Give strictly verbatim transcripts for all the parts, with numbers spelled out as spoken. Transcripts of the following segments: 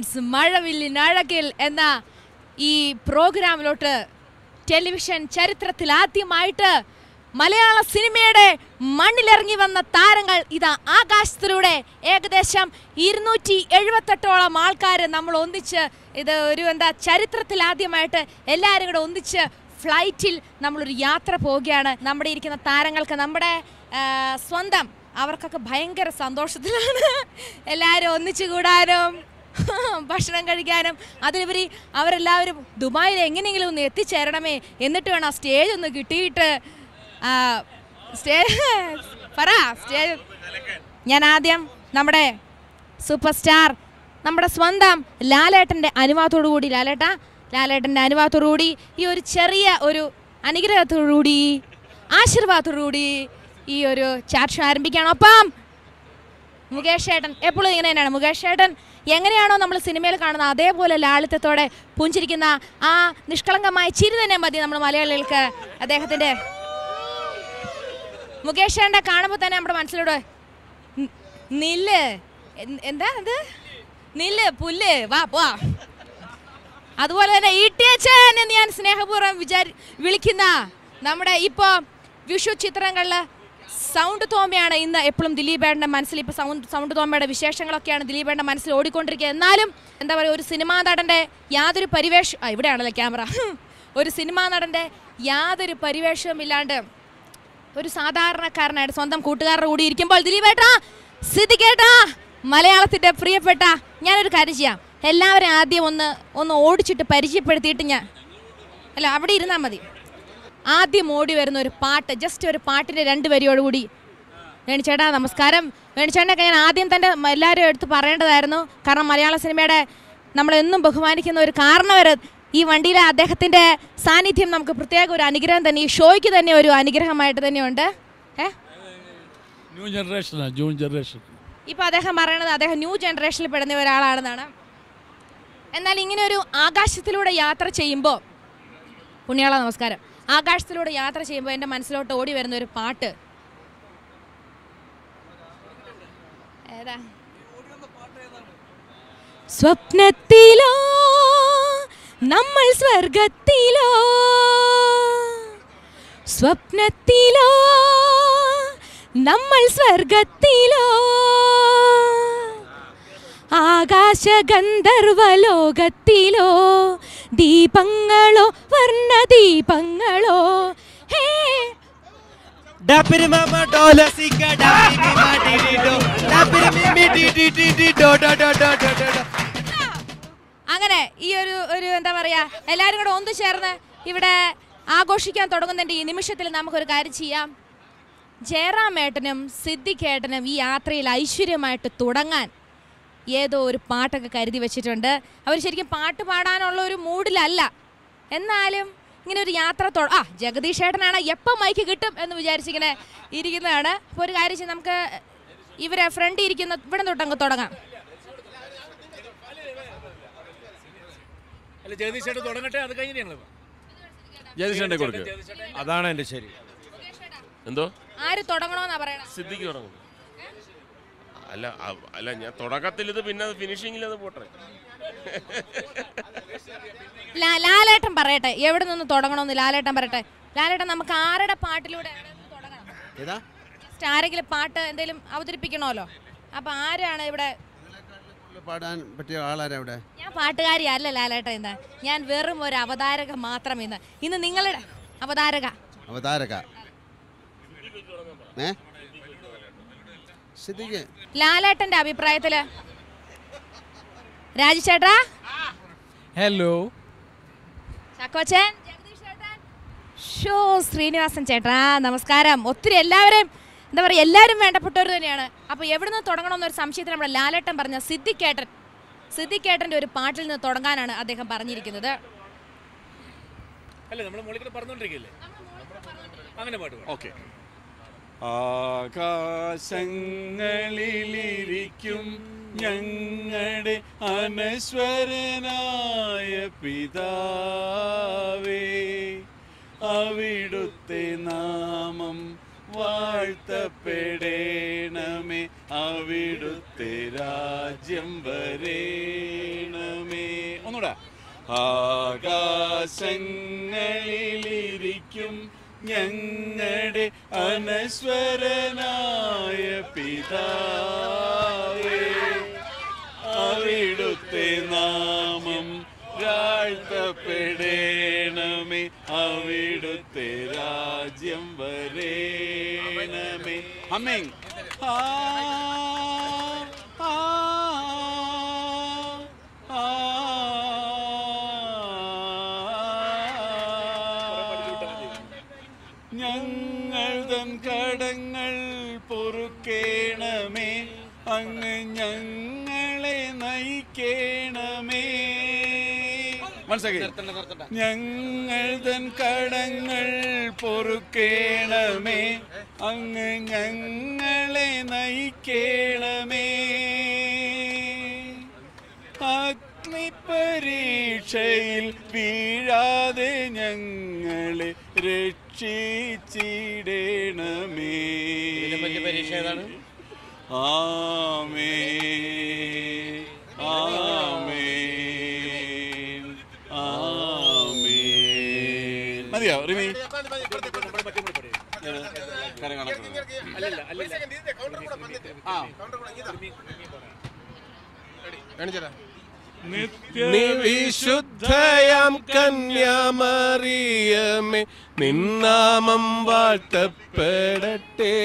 Yes, മഴവില്ലിനഴകിൽ എന്ന ഈ പ്രോഗ്രാമിലോട്ട് television ചരിത്രത്തിൽ ആദ്യമായിട്ട് മലയാള സിനിമയുടെ മണ്ണിലിറങ്ങി വന്ന താരങ്ങൾ ഇതാ ആകാശത്തിലൂടെ ഏകദേശം ഇരുന്നൂറ്റി എഴുപത്തെട്ടോളം ആൾക്കാർ നമ്മൾ ഒന്നിച്ച് ഇത് ഒരു എന്താ ചരിത്രത്തിൽ ആദ്യമായിട്ട് എല്ലാവരും കൂടെ ഒന്നിച്ച് ഫ്ലൈറ്റിൽ നമ്മളൊരു യാത്ര പോവുകയാണ്. നമ്മുടെ ഇരിക്കുന്ന താരങ്ങൾക്ക് നമ്മുടെ സ്വന്തം അവർക്കൊക്കെ ഭയങ്കര സന്തോഷത്തിലാണ്. എല്ലാവരും ഒന്നിച്ചു കൂടാനും ഭക്ഷണം കഴിക്കാനും അതിലുപരി അവരെല്ലാവരും ദുബായിൽ എങ്ങനെയെങ്കിലും ഒന്ന് എത്തിച്ചേരണമേ, എന്നിട്ട് വേണം ആ സ്റ്റേജ് ഒന്ന് കിട്ടിയിട്ട് സ്റ്റേജ് പറ സ്റ്റേജ്. ഞാൻ ആദ്യം നമ്മുടെ സൂപ്പർ സ്റ്റാർ നമ്മുടെ സ്വന്തം ലാലേട്ടൻ്റെ അനുവാദത്തോടു കൂടി ലാലേട്ട ലാലേട്ടൻ്റെ അനുവാദത്തോടു കൂടി ഈ ഒരു ചെറിയ ഒരു അനുഗ്രഹത്തോടു കൂടി ആശീർവാദത്തോടു കൂടി ഈ ഒരു ചാറ്റ് ഷോ ആരംഭിക്കുകയാണ്. ഒപ്പം മുകേഷ് ഏട്ടൻ എപ്പോഴും ഇങ്ങനെ തന്നെയാണ്. മുകേഷ് ഏട്ടൻ എങ്ങനെയാണോ നമ്മൾ സിനിമയിൽ കാണുന്നത് അതേപോലെ ലാളിത്യത്തോടെ പുഞ്ചിരിക്കുന്ന ആ നിഷ്കളങ്കമായ ചിരി തന്നെ മതി നമ്മൾ മലയാളികൾക്ക്. അദ്ദേഹത്തിൻ്റെ മുകേഷ് ഏട്ടനെ കാണുമ്പോൾ തന്നെ നമ്മുടെ മനസ്സിലൂടെ നില്ല് എന്താ അത് നില്ല് പുല്ല് വാ പോ. അതുപോലെ തന്നെ ഇ ടി അച്ഛൻ എന്ന് ഞാൻ സ്നേഹപൂർവ്വം വിചാരി വിളിക്കുന്ന നമ്മുടെ ഇപ്പോൾ വിഷു ചിത്രങ്ങളിൽ സൗണ്ട് തോമയാണ് ഇന്ന് എപ്പോഴും ദിലീപേട്ടൻ്റെ മനസ്സിൽ. ഇപ്പോൾ സൗണ്ട് സൗണ്ട് തോമയുടെ വിശേഷങ്ങളൊക്കെയാണ് ദിലീപേട്ടൻ്റെ മനസ്സിൽ ഓടിക്കൊണ്ടിരിക്കുക. എന്നാലും എന്താ പറയുക, ഒരു സിനിമാ നടൻ്റെ യാതൊരു പരിവേഷം ആ ഇവിടെയാണല്ലോ ക്യാമറ ഒരു സിനിമാ നടൻ്റെ യാതൊരു പരിവേഷവും ഇല്ലാണ്ട് ഒരു സാധാരണക്കാരനായിട്ട് സ്വന്തം കൂട്ടുകാരുടെ കൂടി ഇരിക്കുമ്പോൾ ദിലീപേട്ടാ സിദ്ദിഖേട്ടാ മലയാളത്തിൻ്റെ പ്രിയപ്പെട്ട ഞാനൊരു കാര്യം ചെയ്യാം, എല്ലാവരും ആദ്യം ഒന്ന് ഒന്ന് ഓടിച്ചിട്ട് പരിചയപ്പെടുത്തിയിട്ട് ഞാൻ അല്ല അവിടെ ഇരുന്നാൽ മതി. ആദ്യം ഓടി വരുന്ന ഒരു പാട്ട്, ജസ്റ്റ് ഒരു പാട്ടിൻ്റെ രണ്ട് വരിയോടുകൂടി. വേണിച്ചേട്ടാ നമസ്കാരം. വേണിച്ചേട്ടനൊക്കെ ഞാൻ ആദ്യം തന്നെ എല്ലാവരും എടുത്ത് പറയേണ്ടതായിരുന്നു. കാരണം മലയാള സിനിമയുടെ നമ്മളെന്നും ബഹുമാനിക്കുന്ന ഒരു കാരണവർ ഈ വണ്ടിയിലെ അദ്ദേഹത്തിൻ്റെ സാന്നിധ്യം നമുക്ക് പ്രത്യേക ഒരു അനുഗ്രഹം തന്നെ, ഈ ഷോയ്ക്ക് തന്നെ ഒരു അനുഗ്രഹമായിട്ട് തന്നെയുണ്ട്. ഏഹ് ന്യൂ ജനറേഷനാണ് ന്യൂ ജനറേഷൻ. ഇപ്പോൾ അദ്ദേഹം പറയണത് അദ്ദേഹം ന്യൂ ജനറേഷനിൽ പെടുന്ന ഒരാളാണെന്നാണ്. എന്നാൽ ഇങ്ങനെ ഒരു ആകാശത്തിലൂടെ യാത്ര ചെയ്യുമ്പോൾ പുണ്യാള നമസ്കാരം ആകാശത്തിലൂടെ യാത്ര ചെയ്യുമ്പോൾ എൻ്റെ മനസ്സിലോട്ട് ഓടി വരുന്ന ഒരു പാട്ട് ഏതാ? സ്വപ്നത്തിലോ നമ്മൾ സ്വർഗത്തിലോ, സ്വപ്നത്തിലോ നമ്മൾ സ്വർഗത്തിലോ, ആകാശ ഗന്ധർവലോകത്തിലോ, ദീപങ്ങളോ വർണ്ണ ദീപങ്ങളോ. ഹേ അങ്ങനെ ഈ ഒരു ഒരു എന്താ പറയാ എല്ലാവരും കൂടെ ഒന്നു ചേർന്ന് ഇവിടെ ആഘോഷിക്കാൻ തുടങ്ങുന്നുണ്ട്. ഈ നിമിഷത്തിൽ നമുക്കൊരു കാര്യം ചെയ്യാം. ജയറാമേട്ടനും സിദ്ദിഖേട്ടനും ഈ യാത്രയിൽ ഐശ്വര്യമായിട്ട് തുടങ്ങാൻ ഏതോ ഒരു പാട്ടൊക്കെ കരുതി വെച്ചിട്ടുണ്ട്. അവർ ശരിക്കും പാട്ട് പാടാനുള്ള ഒരു മൂഡിലല്ല, എന്നാലും ഇങ്ങനെ ഒരു യാത്ര തൊ ആ ജഗദീഷ് ഏട്ടനാണ് എപ്പോൾ മൈക്ക് കിട്ടും എന്ന് വിചാരിച്ചിങ്ങനെ ഇരിക്കുന്നതാണ്. അപ്പോൾ ഒരു കാര്യം ചെയ്യും, നമുക്ക് ഇവരെ ഫ്രണ്ട് ഇരിക്കുന്ന ഇവിടെ തൊട്ടങ്ങ് തുടങ്ങാം. അതാണ് എൻ്റെ ശരി. എന്തോ ആര് തുടങ്ങണമെന്നാ പറയണത്? സിദ്ദിഖ് തുടങ്ങും. അല്ല അല്ല ഞാൻ തുടക്കത്തിൽ ഇത് പിന്നെ ഫിനിഷിങ്ങിൽ അത് പോട്ടെ. ലാലേട്ടൻ പറയട്ടെ എവിടെ നിന്ന് തുടങ്ങണമെന്ന്. ലാലേട്ടൻ പറയട്ടെ. ലാലേട്ടൻ നമുക്ക് ആരുടെ പാട്ടിലൂടെ തുടങ്ങണം? ആരെങ്കിലും പാട്ട് എന്തെങ്കിലും അവതരിപ്പിക്കണമല്ലോ. അപ്പൊ ആരാണ് ഇവിടെ പാടാൻ പറ്റിയ ആളാരാ ഇവിടെ? ഞാൻ പാട്ടുകാരി അല്ല ലാലേട്ടൻ, ഇന്ന് ഞാൻ വെറും ഒരു അവതാരക മാത്രം. ഇന്ന് ഇന്ന് നിങ്ങളുടെ അവതാരക അവതാരക ഏ ലാലേട്ടന്റെ അഭിപ്രായത്തില് രാജുചേട്ടാ, ഹലോ ചക്കോച്ചൻ, ജഗദീഷ് ചേട്ടൻ, ഷോ ശ്രീനിവാസൻ ചേട്ടാ നമസ്കാരം. ഒത്തിരി എല്ലാവരും എന്താ പറയുക എല്ലാവരും വേണ്ടപ്പെട്ടവർ തന്നെയാണ്. അപ്പോൾ എവിടെ നിന്ന് തുടങ്ങണമെന്നൊരു സംശയത്തിൽ നമ്മുടെ ലാലേട്ടൻ പറഞ്ഞ സിദ്ദിഖേട്ടൻ സിദ്ദിഖേട്ടൻ്റെ ഒരു പാട്ടിൽ നിന്ന് തുടങ്ങാനാണ് അദ്ദേഹം പറഞ്ഞിരിക്കുന്നത്. ആകാശങ്ങളിലിരിക്കും ഞങ്ങളുടെ അനശ്വരനായ പിതാവേ, അവിടുത്തെ നാമം വാഴ്ത്തപ്പെടേണമേ, അവിടുത്തെ രാജ്യം വരേണമേ. ഒന്നുകൂടെ. ആകാശങ്ങളിലിരിക്കും ഞങ്ങളുടെ അനശ്വരനായ പിതാവേ, അവിടുത്തെ നാമം വാഴ്ത്തപ്പെടേണമേ, അവിടുത്തെ രാജ്യം വരേണമേ. ആമേൻ. ആ ആ ആ ഞങ്ങൾ തൻ കടങ്ങൾ പൊറുക്കേണമേ, അങ്ങ് ഞങ്ങളെ നയിക്കേണമേ. മനസ്സിലാക്കി. ഞങ്ങൾ തൻ കടങ്ങൾ പൊറുക്കേണമേ, അങ്ങ് ഞങ്ങളെ നയിക്കേണമേ. അഗ്നിപരീക്ഷയിൽ വീഴാതെ ഞങ്ങളെ രക്ഷിച്ചിടേണമേ. ആമേൻ ആമേൻ ആമേൻ. മതിയോ റിമി? നിവിശുദ്ധയാം കന്യാമറിയമേ, നിന്നാമം വാഴ്ത്തപ്പെടട്ടെ.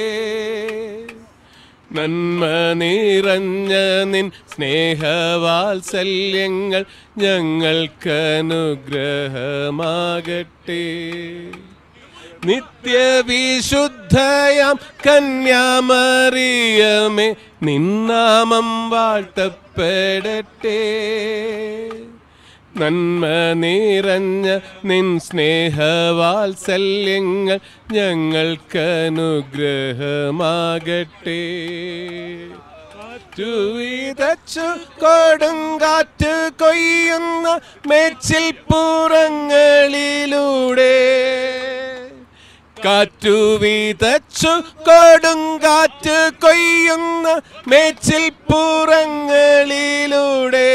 നന്മ നിറഞ്ഞ നിൻ സ്നേഹവാത്സല്യങ്ങൾ ഞങ്ങൾക്കനുഗ്രഹമാകട്ടെ. നിത്യവിശുദ്ധയാം കന്യാമറിയമേ, നിന്നാമം വാഴ്ത്തപ്പെടട്ടെ. നന്മ നിറഞ്ഞ നിൻ സ്നേഹവാത്സല്യങ്ങൾ ഞങ്ങൾക്കനുഗ്രഹമാകട്ടെ. വിതച്ചു കൊടുങ്കാറ്റ് കൊയ്യുന്ന മേച്ചിൽ പുറങ്ങളിലൂടെ, കാറ്റു വിതച്ചു കൊടുങ്കാറ്റ് കൊയ്യുന്ന മേച്ചിൽ പുറങ്ങളിലൂടെ,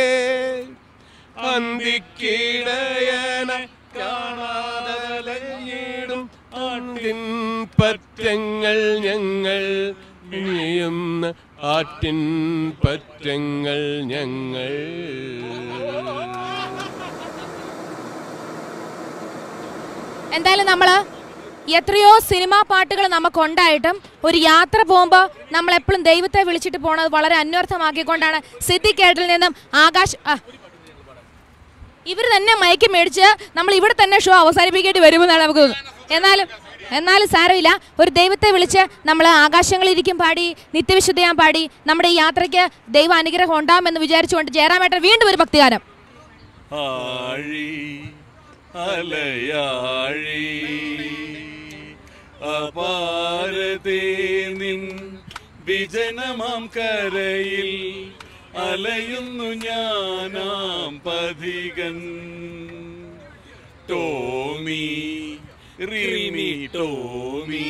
അന്തിക്കിടയന കാണാതലഞ്ഞിടും ആട്ടിൻ പറ്റങ്ങൾ ഞങ്ങൾ, ഇനിയുന്ന ആട്ടിൻ പറ്റങ്ങൾ ഞങ്ങൾ. എന്തായാലും നമ്മള് എത്രയോ സിനിമാ പാട്ടുകൾ നമുക്കുണ്ടായിട്ടും ഒരു യാത്ര പോകുമ്പോൾ നമ്മൾ എപ്പോഴും ദൈവത്തെ വിളിച്ചിട്ട് പോണത് വളരെ അന്വർത്ഥമാക്കിക്കൊണ്ടാണ്. സിദ്ദിഖേട്ടിൽ നിന്നും ആകാശ് ഇവർ തന്നെ മയക്കി മേടിച്ച് നമ്മൾ ഇവിടെ തന്നെ ഷോ അവസാനിപ്പിക്കേണ്ടി വരുമെന്നാണ് നമുക്ക് തോന്നുന്നത്. എന്നാലും എന്നാലും സാരമില്ല, ഒരു ദൈവത്തെ വിളിച്ച് നമ്മൾ ആകാശങ്ങളിരിക്കും പാടി, നിത്യവിശുദ്ധയാൻ പാടി നമ്മുടെ ഈ യാത്രയ്ക്ക് ദൈവ അനുഗ്രഹം ഉണ്ടാകുമെന്ന് വിചാരിച്ചുകൊണ്ട് ജയറാമേട്ടൻ വീണ്ടും ഒരു ഭക്തിഗാനം. അലയാഴി അപാരതേ നിൻ വിജനമാം കരയിൽ അലയുന്നു ഞാനാം പഥികൻ. ടോമി റിമി ടോമി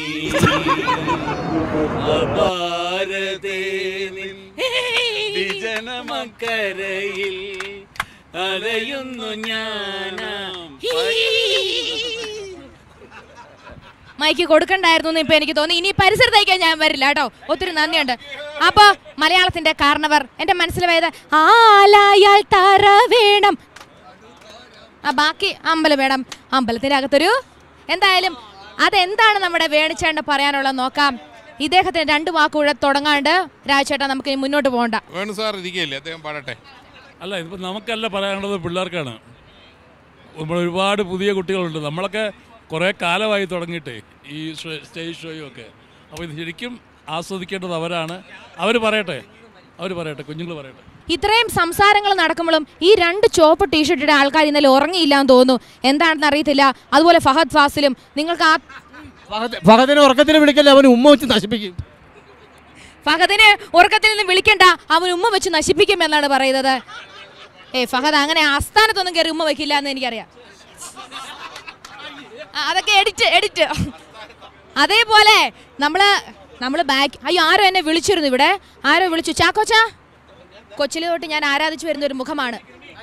അപാരതേ നിൻ വിജനമാം കരയിൽ അലയുന്നു ഞാനാം. മൈക്ക് കൊടുക്കണ്ടായിരുന്നു ഇപ്പൊ എനിക്ക് തോന്നി. ഇനി പരിസരത്തേക്ക് ഞാൻ വരില്ല കേട്ടോ. ഒത്തിരി നന്ദിയുണ്ട്. അപ്പൊ മലയാളത്തിന്റെ കാരണവർ എന്റെ മനസ്സിൽ പോയത് ആലായാൽ തറ വേണം, ആ ബാക്കി അമ്പലം വേണം, അമ്പലത്തിന്റെ അകത്തൊരു. എന്തായാലും അതെന്താണ് നമ്മുടെ വേണിച്ചേട്ടൻ പറയാനുള്ളത് നോക്കാം. ഇദ്ദേഹത്തിന് രണ്ട് വാക്കുകൂടെ തുടങ്ങാണ്ട് രാജേട്ടാ നമുക്ക് ഇനി മുന്നോട്ട് പോകണ്ട. വേണു സാർ ഇരിക്കുകയല്ലേ, അദ്ദേഹം പാടട്ടെ. അല്ല, ഇതിപ്പോൾ നമുക്കല്ല പറയാനുള്ളത്, പിള്ളേർക്കാണ്. നമ്മൾ ഒരുപാട് പുതിയ കുട്ടികളുണ്ട്. നമ്മളൊക്കെ കുറേ കാലമായി തുടങ്ങിയിട്ടേ ഈ സ്റ്റേജ് ഷോയും ഒക്കെ. അപ്പോൾ ഇത് ശരിക്കും ആസ്വദിക്കേണ്ടത് അവരാണ്. അവർ പറയട്ടെ, അവർ പറയട്ടെ, കുഞ്ഞുങ്ങൾ പറയട്ടെ. ഇത്രയും സംസാരങ്ങൾ നടക്കുമ്പോഴും ഈ രണ്ട് ചോപ്പ് ടീഷർട്ടിയുടെ ആൾക്കാർ ഇന്നലെ ഉറങ്ങിയില്ല എന്ന് തോന്നുന്നു. എന്താണെന്ന് അറിയത്തില്ല. അതുപോലെ ഫഹദ് ഫാസിലും നിങ്ങൾക്ക് ആ ഫഹദിനെ ഉറക്കത്തിന് വിളിക്കല്ലേ, അവന് ഉമ്മ വെച്ച് നശിപ്പിക്കും. ഫഹദിനെ ഉറക്കത്തിൽ നിന്ന് വിളിക്കണ്ട, അവൻ ഉമ്മ വെച്ച് നശിപ്പിക്കും എന്നാണ് പറയുന്നത്. ഏ ഫഹദ് അങ്ങനെ ആസ്ഥാനത്തൊന്നും കയറി ഉമ്മ വെക്കില്ല എന്ന് എനിക്കറിയാം. അതൊക്കെ എഡിറ്റ് എഡിറ്റ് അതേപോലെ നമ്മള് നമ്മൾ ബാക്ക് അയ്യോ ആരോ എന്നെ വിളിച്ചിരുന്നു ഇവിടെ ആരോ വിളിച്ചു ചാക്കോച്ചാ കൊച്ചിലെ തൊട്ട് ഞാൻ ആരാധിച്ചു വരുന്ന ഒരു മുഖമാണ്.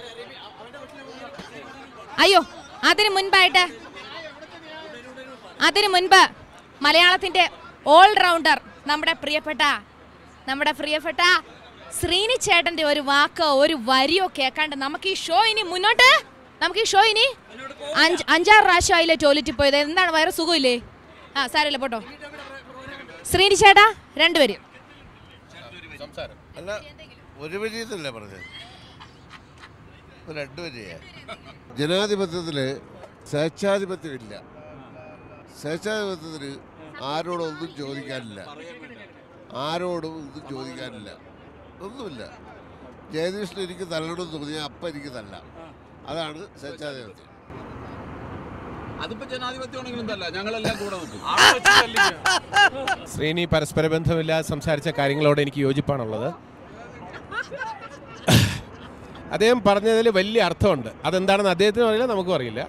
അയ്യോ അതിന് മുൻപായിട്ട് അതിന് മുൻപ് മലയാളത്തിന്റെ ഓൾറൗണ്ടർ നമ്മുടെ പ്രിയപ്പെട്ട നമ്മുടെ പ്രിയപ്പെട്ട ശ്രീനി ചേട്ടന്റെ ഒരു വാക്കോ ഒരു വരിയോ കേൾക്കാണ്ട് നമുക്ക് ഈ ഷോ ഇനി മുന്നോട്ട് നമുക്ക് ഈ ഷോ ഇനി അഞ്ച് അഞ്ചാറ് പ്രാവശ്യം ആയില്ലേ ടോയ്ലറ്റിൽ പോയത്. എന്താണ് വയറ് സുഖമില്ലേ? ആ സാരമില്ല പോട്ടോ. ശ്രീനി ചേട്ടാ രണ്ടുപേരും അല്ല ഒരു വരിയെന്നല്ലേ പറഞ്ഞത്, രണ്ടു വരിയാ. ജനാധിപത്യത്തില് സ്വേച്ഛാധിപത്യമില്ല. സ്വേച്ഛാധിപത്യത്തിന് ആരോടൊന്നും ചോദിക്കാനില്ല, ആരോടും ഒന്നും ചോദിക്കാനില്ല, ഒന്നുമില്ല. ജയകൃഷ്ണൻ എനിക്ക് തല്ലണമെന്ന് തോന്നിയാൽ അപ്പം എനിക്ക് തല്ലാം. അതാണ് സ്വേച്ഛാധിപത്യം. ശ്രീനി പരസ്പര ബന്ധമില്ലാതെ സംസാരിച്ച കാര്യങ്ങളോട് എനിക്ക് യോജിപ്പാണുള്ളത്. അദ്ദേഹം പറഞ്ഞതിൽ വലിയ അർത്ഥമുണ്ട്. അതെന്താണെന്ന് അദ്ദേഹത്തിനും അറിയില്ല, നമുക്കും അറിയില്ല.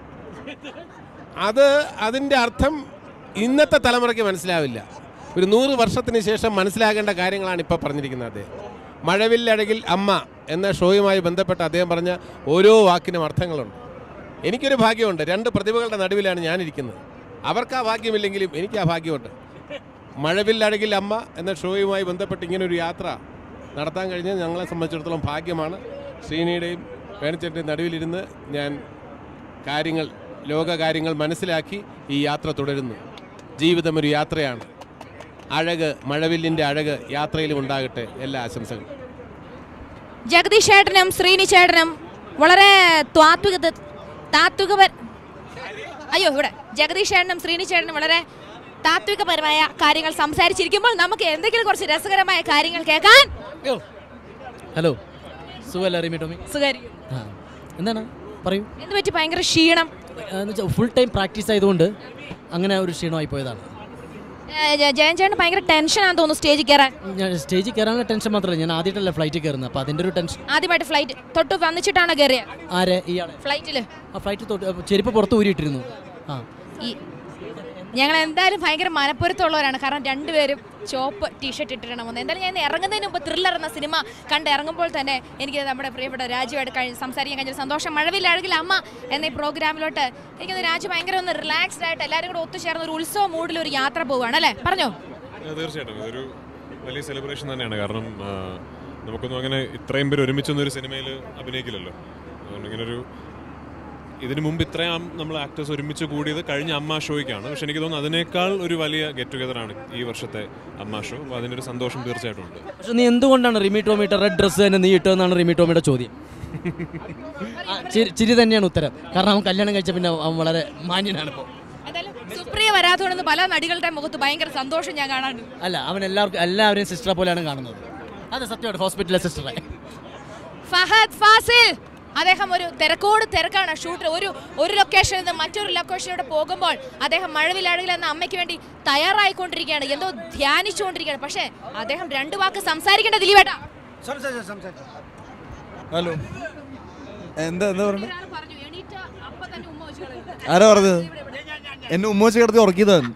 അത് അതിൻ്റെ അർത്ഥം ഇന്നത്തെ തലമുറയ്ക്ക് മനസ്സിലാവില്ല. ഒരു നൂറ് വർഷത്തിന് ശേഷം മനസ്സിലാകേണ്ട കാര്യങ്ങളാണ് ഇപ്പോൾ പറഞ്ഞിരിക്കുന്നത്. അദ്ദേഹം മഴവില്ലഴകിൽ അമ്മ എന്ന ഷോയുമായി ബന്ധപ്പെട്ട് അദ്ദേഹം പറഞ്ഞ ഓരോ വാക്കിനും അർത്ഥങ്ങളുണ്ട്. എനിക്കൊരു ഭാഗ്യമുണ്ട്, രണ്ട് പ്രതിഭകളുടെ നടുവിലാണ് ഞാനിരിക്കുന്നത്. അവർക്ക് ആ ഭാഗ്യമില്ലെങ്കിലും എനിക്ക് ആ ഭാഗ്യമുണ്ട്. മഴവില്ലഴകിൽ അമ്മ എന്ന ഷോയുമായി ബന്ധപ്പെട്ട് ഇങ്ങനൊരു യാത്ര നടത്താൻ കഴിഞ്ഞാൽ ഞങ്ങളെ സംബന്ധിച്ചിടത്തോളം ഭാഗ്യമാണ്. ശ്രീനിയുടെയും വേണച്ചേട്ടൻ്റെയും നടുവിലിരുന്ന് ഞാൻ കാര്യങ്ങൾ ലോകകാര്യങ്ങൾ മനസ്സിലാക്കി ഈ യാത്ര തുടരുന്നു. ജീവിതം ഒരു യാത്രയാണ്. അഴക്, മഴവില്ലിൻ്റെ അഴക് യാത്രയിലും ഉണ്ടാകട്ടെ. എല്ലാ ആശംസകളും. ജഗദീഷ് ചേട്ടനും ശ്രീനി ചേട്ടനും വളരെ താത്വിക താത്വിക അയ്യോ ഇവിടെ ജഗദീഷ് ചേട്ടനും ശ്രീനി ചേട്ടനും വളരെ താത്വികപരമായ കാര്യങ്ങൾ സംസാരിച്ചിരിക്കുമ്പോൾ നമുക്ക് എന്തെങ്കിലും കുറച്ച് രസകരമായ കാര്യങ്ങൾ കേൾക്കാൻ. ഹലോ സുഖമല്ല റിമി ടോമി? സുഖാരി. എന്താണ് പറയൂ. എന്ത് പറ്റി? ഭയങ്കര ക്ഷീണം. ഫുൾ ടൈം പ്രാക്ടീസ് ആയതുകൊണ്ട് അങ്ങനെ ഒരു ക്ഷീണമായി പോയതാണ്. ജയൻ ചേട്ടൻ ഭയങ്കര ടെൻഷനാണെന്ന് തോന്നുന്നു സ്റ്റേജിൽ കയറാൻ. ഞാൻ സ്റ്റേജിൽ കയറാനുള്ള ടെൻഷൻ മാത്രമല്ല, ഞാൻ ആദ്യമായിട്ടല്ല ഫ്ലൈറ്റിൽ കയറുന്നത്. അപ്പോൾ അതിൻ്റെ ഒരു ടെൻഷൻ. ആദ്യമായിട്ട് ഫ്ലൈറ്റ് തൊട്ട് വന്നിച്ചിട്ടാണോ കയറിയത്? ആരെ? ഇയാളെ ഫ്ലൈറ്റിൽ. ആ ഫ്ലൈറ്റ് തൊട്ട് ചെരുപ്പ് പുറത്ത് ഊരിയിട്ടിരുന്നു. ആ ഈ ഞങ്ങൾ എന്തായാലും ഭയങ്കര മനപ്പൊരുത്തമുള്ളവരാണ്. കാരണം രണ്ടുപേരും ചോപ്പ് ടീഷർട്ട് ഇട്ടിട്ടാണ് വന്നത്. എന്തായാലും ഞാൻ ഇറങ്ങുന്നതിന് മുമ്പ് ത്രില്ലർ എന്ന സിനിമ കണ്ട് ഇറങ്ങുമ്പോൾ തന്നെ എനിക്ക് നമ്മുടെ പ്രിയപ്പെട്ട രാജുവായിട്ട് കഴിഞ്ഞ് സംസാരിക്കാൻ കഴിഞ്ഞ സന്തോഷം. മഴവില്ലഴകിൽ അമ്മ എന്ന ഈ പ്രോഗ്രാമിലോട്ട് എനിക്കത് രാജു ഭയങ്കര ഒന്ന് റിലാക്സ്ഡ് ആയിട്ട് എല്ലാവരും കൂടെ ഒത്തുചേർന്ന് ഒരു ഉത്സവ മൂഡിൽ ഒരു യാത്ര പോവുകയാണ് അല്ലേ? പറഞ്ഞോ. തീർച്ചയായിട്ടും ഇതൊരു വലിയ സെലിബ്രേഷൻ തന്നെയാണ്. കാരണം നമുക്കൊന്നും അങ്ങനെ ഇത്രയും പേര് ഒരുമിച്ചൊന്നും ഒരു സിനിമയിൽ അഭിനയിക്കില്ലല്ലോ. അതുകൊണ്ട് ഇങ്ങനൊരു ഇതിനു മുമ്പ് ഇത്രയും നമ്മൾ ആക്ടേഴ്സ് ഒരുമിച്ച് കൂടിയത് കഴിഞ്ഞ അമ്മ ഷോയ്ക്കാണ്. പക്ഷെ എനിക്ക് തോന്നുന്നു അതിനേക്കാൾ ഒരു വലിയ ഗെറ്റ് ടുഗദറാണ് ഈ വർഷത്തെ അമ്മ ഷോ. അപ്പോൾ അതിൻ്റെ ഒരു സന്തോഷം തീർച്ചയായിട്ടും ഉണ്ട്. പക്ഷെ നീ എന്തുകൊണ്ടാണ് റിമി ടോമിയുടെ റെഡ് ഡ്രസ്സ് തന്നെ നീ ഇട്ടതെന്നാണ് റിമി ടോമിയുടെ ചോദ്യം. ചിരി തന്നെയാണ് ഉത്തരം. കാരണം അവൻ കല്യാണം കഴിച്ച പിന്നെ അവൻ വളരെ മാന്യനാണ് ഇപ്പോൾ. സുപ്രിയ വരാത്തതുകൊണ്ട് പല നടികളുടെ മുഖത്ത് ഭയങ്കര സന്തോഷം ഞാൻ കാണാറുണ്ട്. അല്ല, അവൻ എല്ലാവർക്കും എല്ലാവരെയും സിസ്റ്ററെ പോലെയാണ് കാണുന്നത്. അതെ സത്യമായിട്ട് ഹോസ്പിറ്റലിലെ സിസ്റ്ററെ. ഫഹദ് ഫാസിൽ അദ്ദേഹം ഒരു തിരക്കോട് തിരക്കാണ് ഷൂട്ടിൽ. ഒരു ഒരു ലൊക്കേഷനിൽ നിന്ന് മറ്റൊരു ലൊക്കേഷനിലൂടെ പോകുമ്പോൾ അദ്ദേഹം മഴവില്ലഴകിൽ എന്ന അമ്മയ്ക്ക് വേണ്ടി തയ്യാറായിക്കൊണ്ടിരിക്കുകയാണ്, എന്തോ ധ്യാനിച്ചുകൊണ്ടിരിക്കുകയാണ്. പക്ഷേ അദ്ദേഹം രണ്ടു വാക്ക് സംസാരിക്കേണ്ട ദിലീപേട്ടാ. ഹലോ എന്താ എന്താ പറഞ്ഞു? ആരാ പറഞ്ഞത്? എന്നെ ഉമ്മ വെച്ച് കിടത്തി ഉറക്കിയതാണ്.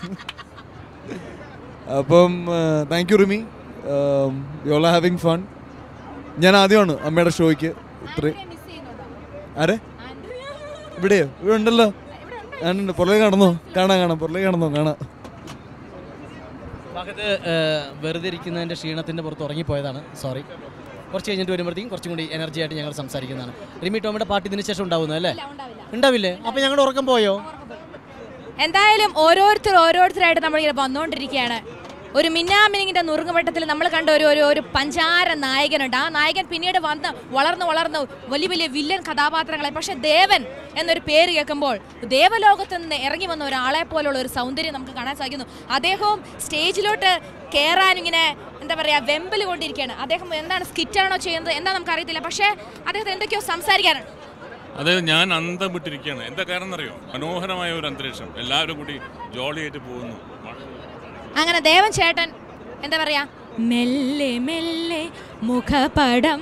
അപ്പം thank you Rimi, you all are having fun. ഞാൻ ആദ്യമാണ് അമ്മയുടെ ഷോയ്ക്ക് ഇത്രയും. ആരെ? ഇവിടെയോ? ഇവിടെ ഉണ്ടല്ലോ. ഞാനുണ്ട്. പുറത്തേക്ക് കടന്നോ? കാണാം കാണാം പുറത്തേക്ക് കടന്നോ കാണാം. ഭാഗത്ത് വെറുതെ ഇരിക്കുന്നതിൻ്റെ ക്ഷീണത്തിൻ്റെ പുറത്ത് ഉറങ്ങിപ്പോയതാണ്. സോറി. കുറച്ച് കഴിഞ്ഞിട്ട് വരുമ്പോഴത്തേക്കും കുറച്ചും കൂടി എനർജി ആയിട്ട് ഞങ്ങൾ സംസാരിക്കുന്നതാണ്. റിമി ടോമിയുടെ പാർട്ടി ഇതിന് ശേഷം ഉണ്ടാവുന്നത് അല്ലേ? ഉണ്ടാവില്ലേ? അപ്പം ഞങ്ങളുടെ ഉറക്കം പോയോ? എന്തായാലും ഓരോരുത്തർ ഓരോരുത്തരായിട്ട് നമ്മളിങ്ങനെ വന്നുകൊണ്ടിരിക്കുകയാണ്. ഒരു മിന്നാമിനിങ്ങിന്റെ നുറുങ്ങുവട്ടത്തിൽ നമ്മൾ കണ്ട ഒരു ഒരു ഒരു പഞ്ചാര നായകനുണ്ട്. ആ നായകൻ പിന്നീട് വന്ന് വളർന്നു വളർന്നു വലിയ വലിയ വില്ലൻ കഥാപാത്രങ്ങളെ. പക്ഷെ ദേവൻ എന്നൊരു പേര് കേൾക്കുമ്പോൾ ദേവലോകത്ത് നിന്ന് ഇറങ്ങി വന്ന ഒരാളെ പോലുള്ള ഒരു സൗന്ദര്യം നമുക്ക് കാണാൻ സാധിക്കുന്നു. അദ്ദേഹവും സ്റ്റേജിലോട്ട് കയറാൻ ഇങ്ങനെ എന്താ പറയുക വെമ്പൽ കൊണ്ടിരിക്കുകയാണ്. അദ്ദേഹം എന്താണ് സ്കിറ്റാണോ ചെയ്യുന്നത് എന്താ നമുക്ക് അറിയത്തില്ല. പക്ഷേ അദ്ദേഹത്തിന് എന്തൊക്കെയോ സംസാരിക്കാനുണ്ട്. അത് ഞാൻ അന്തം വിട്ടിരിക്കുകയാണ്. എന്താ കാരണം എന്നറിയോ? മനോഹരമായ ഒരു അന്തരീക്ഷം, എല്ലാവരും കൂടി ജോളിയായിട്ട് പോകുന്നു. അങ്ങനെ ദേവൻ ചേട്ടൻ എന്താ പറയാ മെല്ലെ മെല്ലെ മുഖപടം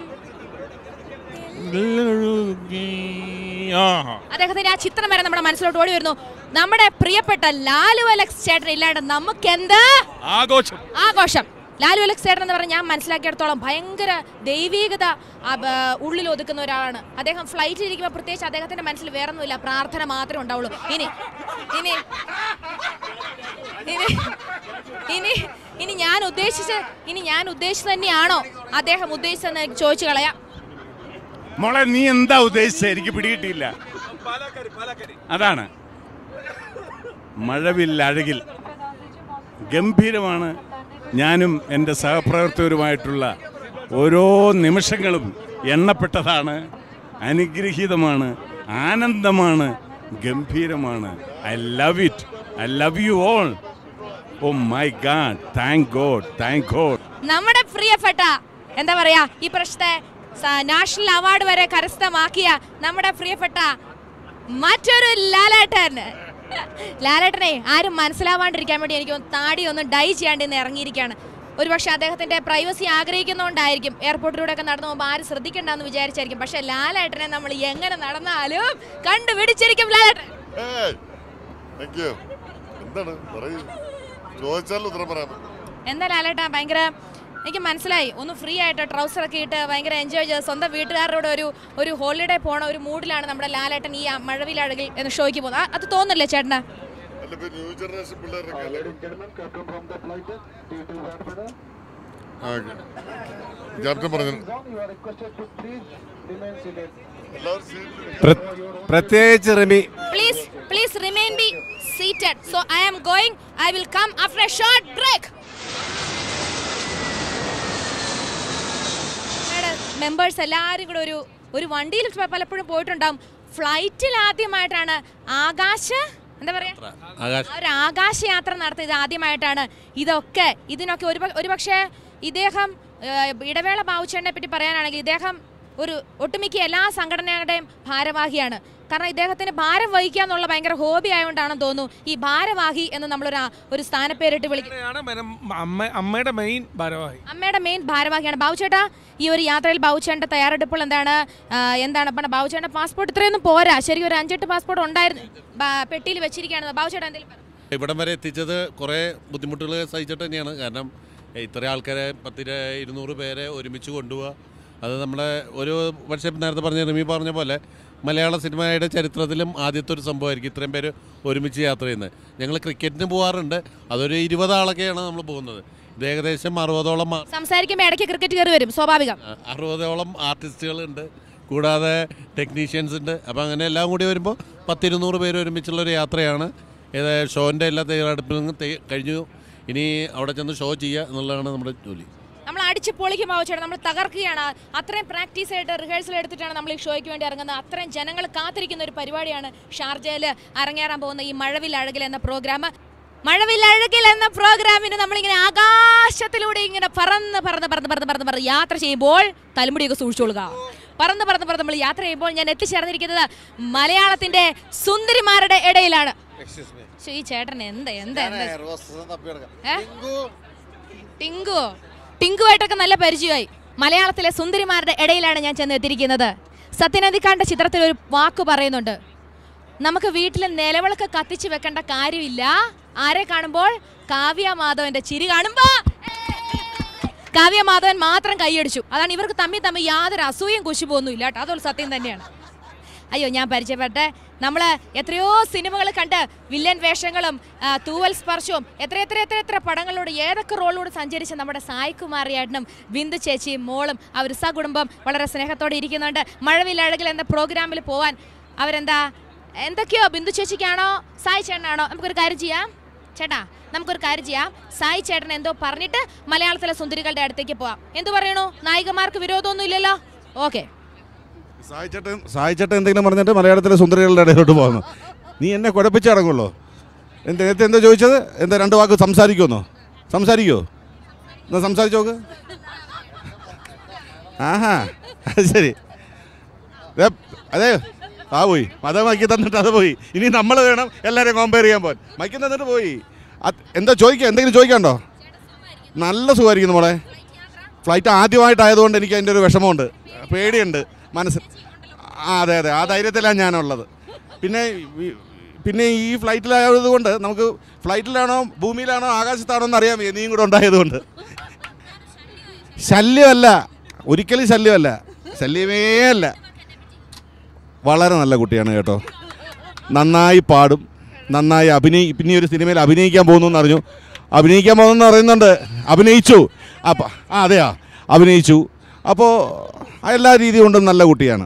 അദ്ദേഹത്തിന്റെ ആ ചിത്രം വരെ നമ്മുടെ മനസ്സിലോട്ട് ഓടി വരുന്നു. നമ്മുടെ പ്രിയപ്പെട്ട ലാലു അലക്സ് ചേട്ടൻ ഇല്ലാണ്ട് നമുക്ക് എന്താ ആഘോഷം ആഘോഷം. ലാലു അലക്സ് ചേട്ടൻ എന്ന് പറഞ്ഞാൽ ഞാൻ മനസ്സിലാക്കിയിടത്തോളം ഭയങ്കര ദൈവീകത ഉള്ളിൽ ഒതുക്കുന്ന ഒരാളാണ് അദ്ദേഹം. ഫ്ലൈറ്റിൽ ഇരിക്കുമ്പോൾ പ്രത്യേകിച്ച് അദ്ദേഹത്തിന്റെ മനസ്സിൽ വേറൊന്നുമില്ല, പ്രാർത്ഥന മാത്രമേ ഉണ്ടാവുള്ളൂ. ഇനി ഇനി ഇനി ഇനി ഇനി ഞാൻ ഉദ്ദേശിച്ച് ഇനി ഞാൻ ഉദ്ദേശിച്ചത് തന്നെയാണോ അദ്ദേഹം ഉദ്ദേശിച്ചതെന്ന് ചോദിച്ചു കളയാം. മോളെ നീ എന്താ ഉദ്ദേശിച്ചത്? എനിക്ക് പിടികിട്ടിയില്ല. അതാണ് മഴവിൽ അഴകിൽ ഗംഭീരമാണ്. ഞാനും എൻ്റെ സഹപ്രവർത്തകരുമായിട്ടുള്ള ഓരോ നിമിഷങ്ങളും എണ്ണപ്പെട്ടതാണ്, അനുഗ്രഹീതമാണ്, ആനന്ദമാണ്, ഗംഭീരമാണ്. I love it. I love you all. Oh my god, thank god, thank god. നമ്മുടെ പ്രിയപ്പെട്ട എന്താ പറയാ ഈ പ്രശ്നത്തെ നാഷണൽ അവാർഡ് വരെ കരസ്ഥമാക്കിയ നമ്മുടെ പ്രിയപ്പെട്ട മറ്റൊരു ലാലേട്ടൻ. ലാലേട്ടനെ ആരും മനസ്സിലാവാണ്ടിരിക്കാൻ വേണ്ടി എനിക്ക് താടി ഒന്ന് ഡൈ ചെയ്യാണ്ട് ഇന്ന് ഇറങ്ങിയിരിക്കുകയാണ്. ഒരുപക്ഷെ അദ്ദേഹത്തിന്റെ പ്രൈവസി ആഗ്രഹിക്കുന്നതുകൊണ്ടായിരിക്കും എയർപോർട്ടിലൂടെ ഒക്കെ നടന്നു പോകുമ്പോൾ ആരും ശ്രദ്ധിക്കണ്ടെന്ന് വിചാരിച്ചായിരിക്കും. പക്ഷെ ലാലേട്ടനെ നമ്മൾ എങ്ങനെ നടന്നാലും കണ്ടുപിടിച്ചിരിക്കും ലാലേട്ടൻ. എന്താ ലാലേട്ടാ ഭയങ്കര എനിക്ക് മനസ്സിലായി. ഒന്ന് ഫ്രീ ആയിട്ട് ട്രൗസർ ഒക്കെ ഇട്ട് ഭയങ്കര എൻജോയ് ചെയ്ത് സ്വന്തം വീട്ടുകാരുടെ ഒരു ഒരു ഹോളിഡേ പോണ ഒരു മൂഡിലാണ് നമ്മുടെ ലാലേട്ടൻ ഈ മഴവിലഴകിൽ എന്ന ഷോയ്ക്ക് പോകുന്നത്. അത് തോന്നില്ലേ ചേട്ടന്? പ്രത്യേകിച്ച് Rimi please please remain be seated. So I am going. I will come after a short break. Members എല്ലാവരും കൂടെ ഒരു ഒരു വണ്ടിയിൽ പലപ്പോഴും പോയിട്ടുണ്ടാവും. ഫ്ലൈറ്റിൽ ആദ്യമായിട്ടാണ് ആകാശ എന്താ പറയാ ഒരു ആകാശയാത്ര നടത്തിയത് ആദ്യമായിട്ടാണ്. ഇതൊക്കെ ഇതിനൊക്കെ ഒരു ഒരുപക്ഷെ ഇദ്ദേഹം ഇടവേള ബാബുച്ചേട്ടനെ പറ്റി പറയാനാണെങ്കിൽ ഇദ്ദേഹം ഒരു ഒട്ടുമിക്ക എല്ലാ സംഘടനകളുടെയും ഭാരവാഹിയാണ്. കാരണം ഇദ്ദേഹത്തിന് ഭാരം വഹിക്കുക എന്നുള്ള ഭയങ്കര ഹോബി ആയതുകൊണ്ടാണെന്ന് തോന്നുന്നു ഈ ഭാരവാഹി എന്ന് നമ്മളൊരു ഒരു സ്ഥാനപ്പേരിട്ട് വിളിക്കുന്നത്. അമ്മയുടെ മെയിൻ ഭാരവാഹി അമ്മയുടെ മെയിൻ ഭാരവാഹിയാണ് ബാബുച്ചേട്ടാ. ഈ ഒരു യാത്രയിൽ ബാബുച്ചേട്ടൻ്റെ തയ്യാറെടുപ്പുകൾ എന്താണ് എന്താണ് അപ്പം ബാബുച്ചേട്ടൻ്റെ പാസ്പോർട്ട് ഇത്രയൊന്നും പോരാ. ശരിക്കും ഒരു അഞ്ചെട്ട് പാസ്പോർട്ട് ഉണ്ടായിരുന്നു പെട്ടിയിൽ വെച്ചിരിക്കുകയാണ്. ബാബുച്ചേട്ടാ എന്തെങ്കിലും ഇവിടം വരെ എത്തിച്ചത് കുറേ ബുദ്ധിമുട്ടുകൾ സഹിച്ചിട്ട് തന്നെയാണ്. കാരണം ഇത്ര ആൾക്കാരെ പത്തിര ഇരുന്നൂറ് പേരെ ഒരുമിച്ച് കൊണ്ടുപോവുക, അത് നമ്മുടെ ഒരു പക്ഷേ നേരത്തെ പറഞ്ഞ റിമി പറഞ്ഞ പോലെ മലയാള സിനിമയുടെ ചരിത്രത്തിലും ആദ്യത്തെ ഒരു സംഭവമായിരിക്കും ഇത്രയും പേര് ഒരുമിച്ച് യാത്ര ചെയ്യുന്നത്. ഞങ്ങൾ ക്രിക്കറ്റിന് പോകാറുണ്ട്, അതൊരു ഇരുപത് ആളൊക്കെയാണ് നമ്മൾ പോകുന്നത്. ഇത് ഏകദേശം അറുപതോളം സംസാരിക്കുമ്പോൾ ഇടയ്ക്ക് ക്രിക്കറ്റ് കയറി വരും സ്വാഭാവികം. അറുപതോളം ആർട്ടിസ്റ്റുകളുണ്ട്, കൂടാതെ ടെക്നീഷ്യൻസ് ഉണ്ട്. അപ്പോൾ അങ്ങനെ എല്ലാം കൂടി വരുമ്പോൾ പത്തിരുന്നൂറ് പേര് ഒരുമിച്ചുള്ളൊരു യാത്രയാണ്. ഏത് ഷോൻ്റെ എല്ലാ തയ്യാറെടുപ്പിലും കഴിഞ്ഞു. ഇനി അവിടെ ചെന്ന് ഷോ ചെയ്യുക എന്നുള്ളതാണ് നമ്മുടെ ജോലി. നമ്മൾ അടിച്ച് പൊളിക്കും ബാബുച്ചേട്ടൻ, നമ്മൾ തകർക്കുകയാണ്. അത്രയും പ്രാക്ടീസ് ആയിട്ട് റിഹേഴ്സൽ എടുത്തിട്ടാണ് നമ്മൾ ഈ ഷോയ്ക്ക് വേണ്ടി ഇറങ്ങുന്നത്. അത്രയും ജനങ്ങൾ കാത്തിരിക്കുന്ന ഒരു പരിപാടിയാണ് ഷാർജയിൽ അരങ്ങേറാൻ പോകുന്ന ഈ മഴവിൽ അഴകിൽ എന്ന പ്രോഗ്രാം. മഴവിൽ അഴകിൽ എന്ന പ്രോഗ്രാമിന് നമ്മളിങ്ങനെ ആകാശത്തിലൂടെ ഇങ്ങനെ പറന്ന് പറന്ന് പറന്ന് പറന്ന് പറന്ന് പറന്ന് യാത്ര ചെയ്യുമ്പോൾ തലമുടിയൊക്കെ സൂക്ഷിച്ചോളുക. പറന്ന് പറന്ന് പറന്ന് നമ്മൾ യാത്ര ചെയ്യുമ്പോൾ ഞാൻ എത്തിച്ചേർന്നിരിക്കുന്നത് മലയാളത്തിന്റെ സുന്ദരിമാരുടെ ഇടയിലാണ്. ഈ ചേട്ടൻ എന്താ എന്താ ടിങ്കു ടിങ്കുവായിട്ടൊക്കെ നല്ല പരിചയമായി. മലയാളത്തിലെ സുന്ദരിമാരുടെ ഇടയിലാണ് ഞാൻ ചെന്ന് എത്തിയിരിക്കുന്നത്. സത്യനന്ദിക്കാന്റെ ചിത്രത്തിൽ ഒരു വാക്ക് പറയുന്നുണ്ട്, നമുക്ക് വീട്ടിൽ നിലവിളക്ക് കത്തിച്ച് വെക്കേണ്ട കാര്യമില്ല. ആരെ കാണുമ്പോൾ? കാവ്യ മാധവന്റെ ചിരി കാണുമ്പോ കാവ്യ മാധവൻ മാത്രം കൈയടിച്ചു. അതാണ് ഇവർക്ക് തമ്മിൽ തമ്മിൽ യാതൊരു അസൂയം കുശുപോന്നും ഇല്ല കേട്ടോ. അതൊരു സത്യം തന്നെയാണ്. അയ്യോ ഞാൻ പരിചയപ്പെട്ടെ നമ്മൾ എത്രയോ സിനിമകൾ കണ്ട് വില്ലൻ വേഷങ്ങളും തൂവൽ സ്പർശവും എത്ര എത്ര എത്ര എത്ര പടങ്ങളിലൂടെ ഏതൊക്കെ റോളിലൂടെ സഞ്ചരിച്ച നമ്മുടെ സായികുമാറിയേട്ടനും ബിന്ദു ചേച്ചിയും മോളും അവർ സകുടുംബം വളരെ സ്നേഹത്തോടെ ഇരിക്കുന്നുണ്ട്. മഴവിൽ അഴകിൽ എന്ന പ്രോഗ്രാമിൽ പോവാൻ അവരെന്താ എന്തൊക്കെയോ ബിന്ദു ചേച്ചിക്കാണോ സായി ചേട്ടനാണോ? നമുക്കൊരു കാര്യം ചെയ്യാം ചേട്ടാ, നമുക്കൊരു കാര്യം ചെയ്യാം. സായി ചേട്ടൻ എന്തോ പറഞ്ഞിട്ട് മലയാളത്തിലെ സുന്ദരികളുടെ അടുത്തേക്ക് പോവാം. എന്തു പറയണു? നായികമാർക്ക് വിരോധമൊന്നും ഇല്ലല്ലോ? ഓക്കെ. സായി ചേട്ടൻ സായി ചേട്ടൻ എന്തെങ്കിലും പറഞ്ഞിട്ട് മലയാളത്തിലെ സുന്ദരികളുടെ ഇടയിലോട്ട് പോകുന്നു. നീ എന്നെ കുഴപ്പിച്ചടങ്ങുള്ളൂ. എന്താ നേരത്തെ എന്താ ചോദിച്ചത്? എന്താ രണ്ട് വാക്ക് സംസാരിക്കുമെന്നോ? സംസാരിക്കുമോ? എന്നാ സംസാരിച്ചു നോക്ക്. ആഹാ അത് ശരി. അതെ ആ പോയി മത മൈക്കി തന്നിട്ട് അത് പോയി. ഇനി നമ്മൾ വേണം എല്ലാവരെയും കമ്പയർ ചെയ്യാൻ പോകാൻ. മൈക്കി തന്നിട്ട് പോയി. എന്താ ചോദിക്കുക? എന്തെങ്കിലും ചോദിക്കാണ്ടോ? നല്ല സുഖമായിരിക്കുന്നു മോളെ. ഫ്ലൈറ്റ് ആദ്യമായിട്ടായതുകൊണ്ട് എനിക്ക് അതിൻ്റെ ഒരു വിഷമമുണ്ട്, പേടിയുണ്ട് മനസ്സിൽ. ആ അതെ അതെ ആ ധൈര്യത്തിലാണ് ഞാനുള്ളത്. പിന്നെ പിന്നെ ഈ ഫ്ലൈറ്റിലായത് കൊണ്ട് നമുക്ക് ഫ്ലൈറ്റിലാണോ ഭൂമിയിലാണോ ആകാശത്താണോ എന്ന് അറിയാൻ വയ്യ, നീയും കൂടെ ഉണ്ടായതുകൊണ്ട്. ശല്യമല്ല, ഒരിക്കലും ശല്യമല്ല, ശല്യമേ അല്ല. വളരെ നല്ല കുട്ടിയാണ് കേട്ടോ. നന്നായി പാടും, നന്നായി അഭിനയി പിന്നെ ഒരു സിനിമയിൽ അഭിനയിക്കാൻ പോകുന്നു എന്ന് അറിഞ്ഞു. അഭിനയിക്കാൻ പോകുന്നു പറയുന്നുണ്ട്. അഭിനയിച്ചു. അപ്പം ആ അതെയാ അഭിനയിച്ചു. അപ്പോൾ എല്ലാ രീതി കൊണ്ടും നല്ല കുട്ടിയാണ്.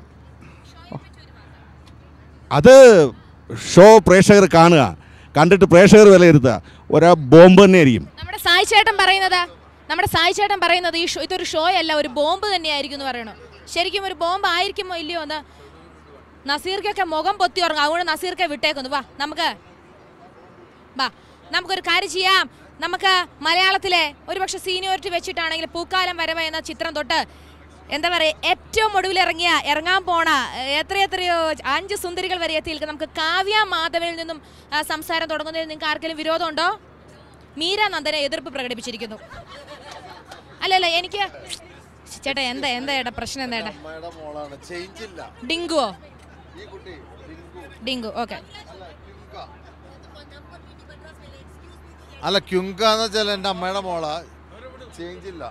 അത് ഷോ പ്രേക്ഷകർ കാണുക, കണ്ടിട്ട് പ്രേക്ഷകർ വിലയിരുത്തുക. ഒരാ ബോംബ് തന്നെയായിരിക്കും. നമ്മുടെ സായി ചേട്ടൻ പറയുന്നത് നമ്മുടെ സായി ചേട്ടൻ പറയുന്നത് ഈ ഷോ ഇതൊരു ഷോ അല്ല, ഒരു ബോംബ് തന്നെയായിരിക്കും എന്ന് പറയണോ. ശരിക്കും ഒരു ബോംബ് ആയിരിക്കുമോ ഇല്ലയോ എന്ന് നസീർക്കൊക്കെ മുഖം പൊത്തി ഉറങ്ങും. അതുകൊണ്ട് നസീർക്കെ വിട്ടേക്കുന്നു. വാ നമുക്ക് വാ നമുക്കൊരു കാര്യം ചെയ്യാം. നമുക്ക് മലയാളത്തിലെ ഒരുപക്ഷെ സീനിയോറിറ്റി വെച്ചിട്ടാണെങ്കിൽ പൂക്കാലം വരവ് എന്ന ചിത്രം തൊട്ട് എന്താ പറയുക ഏറ്റവും ഒടുവിൽ ഇറങ്ങിയ ഇറങ്ങാൻ പോണ എത്രയെത്രയോ അഞ്ച് സുന്ദരികൾ വരെ എത്തിയിരിക്കും. നമുക്ക് കാവ്യ മാധവനിൽ നിന്നും സംസാരം തുടങ്ങുന്നതിൽ നിങ്ങൾക്ക് ആർക്കെങ്കിലും വിരോധമുണ്ടോ? മീര നന്ദനെ എതിർപ്പ് പ്രകടിപ്പിച്ചിരിക്കുന്നു. അല്ലല്ല എനിക്ക് ചേട്ടാ എന്താ എന്താ ചേട്ടാ പ്രശ്നം എന്താ ചേട്ടാ? ഡിങ്കുവോ? ഡിങ്കു ഓക്കെ. അല്ല ക്യുങ്കാന്ന് വെച്ചാൽ എൻ്റെ അമ്മയുടെ മോളാ, ചേഞ്ച് ഇല്ല.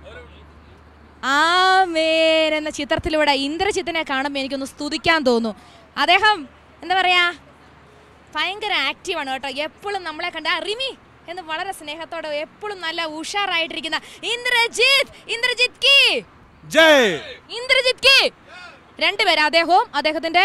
ആമേൻ എന്ന ചിത്രത്തിലൂടെ ഇന്ദ്രജിത്തിനെ കാണുമ്പോൾ എനിക്കൊന്ന് സ്തുതിക്കാൻ തോന്നുന്നു. അദ്ദേഹം എന്താ പറയാ ഭയങ്കര ആക്റ്റീവാണ് കേട്ടോ. എപ്പോഴും നമ്മളെ കണ്ട റിമി എന്ന് വളരെ സ്നേഹത്തോടെ എപ്പോഴും നല്ല ഉഷാറായിട്ടിരിക്കുന്ന ഇന്ദ്രജിത്ത് ഇന്ദ്രജിത്ത് കി ജയ് ഇന്ദ്രജിത്ത് കി രണ്ടുപേരും അദ്ദേഹവും അദ്ദേഹത്തിന്റെ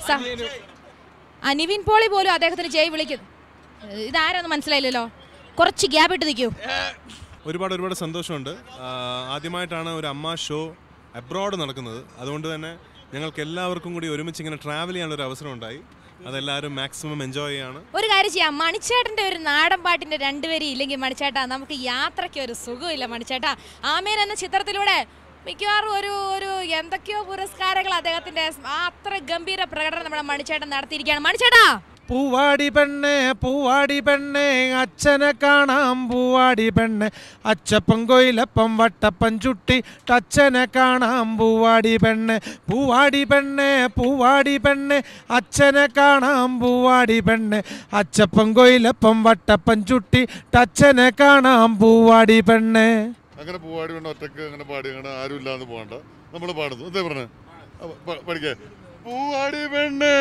നിവിൻ പോളി പോലും അദ്ദേഹത്തിന് ജയ് വിളിക്കുന്നു. ഇതാരാന്ന് മനസ്സിലായില്ലല്ലോ, കുറച്ച് ഗ്യാപ്പ് ഇട്ട് നിൽക്കൂ. ഒരുപാട് ഒരുപാട് സന്തോഷമുണ്ട്. ആദ്യമായിട്ടാണ് ഒരു അമ്മ ഷോ അബ്രോഡ് നടക്കുന്നത്. അതുകൊണ്ട് തന്നെ ഞങ്ങൾക്ക് എല്ലാവർക്കും കൂടി ഒരുമിച്ച് ഇങ്ങനെ ട്രാവൽ ചെയ്യാനുള്ള ഒരു അവസരം ഉണ്ടായി. അതെല്ലാവരും മാക്സിമം എൻജോയ് ചെയ്യാണ്. ഒരു കാര്യം ചെയ്യാം, മണിച്ചേട്ടന്റെ ഒരു നാടൻ പാട്ടിന്റെ രണ്ടുപേരും ഇല്ലെങ്കിൽ മണിച്ചേട്ടാ നമുക്ക് യാത്രയ്ക്ക് ഒരു സുഖമില്ല. മണിച്ചേട്ടാ ആമേൻ എന്ന ചിത്രത്തിലൂടെ മിക്കവാറും ഒരു ഒരു എന്തൊക്കെയോ പുരസ്കാരങ്ങൾ അദ്ദേഹത്തിന്റെ അത്ര ഗംഭീര പ്രകടനം നമ്മുടെ മണിച്ചേട്ടൻ നടത്തിയിരിക്കുകയാണ്. മണിച്ചേട്ടാ പൂവാടി പെണ്ണെ പൂവാടി പെണ്ണെ അച്ഛനെ കാണാം പൂവാടി പെണ്ണെ അച്ചപ്പം കൊയിലപ്പം വട്ടപ്പം ചുട്ടി അച്ഛനെ കാണാം പൂവാടി പെണ്ണെ പൂവാടി പെണ്ണെ പൂവാടി പെണ്ണെ അച്ഛനെ കാണാം പൂവാടി പെണ്ണെ അച്ചപ്പം കൊയിലപ്പം വട്ടപ്പം ചുട്ടി അച്ഛനെ കാണാം പൂവാടി പെണ്ണെ. അങ്ങനെ പൂവാടി പെണ്ണ ഒറ്റക്ക് അങ്ങനെ പാടി അങ്ങനെ ആരും ഇല്ലാന്ന് പോകണ്ട, നമ്മൾ പാടുന്നു. അതേ പറഞ്ഞേ പഠിക്കേ പൂവാടി പെണ്ണെ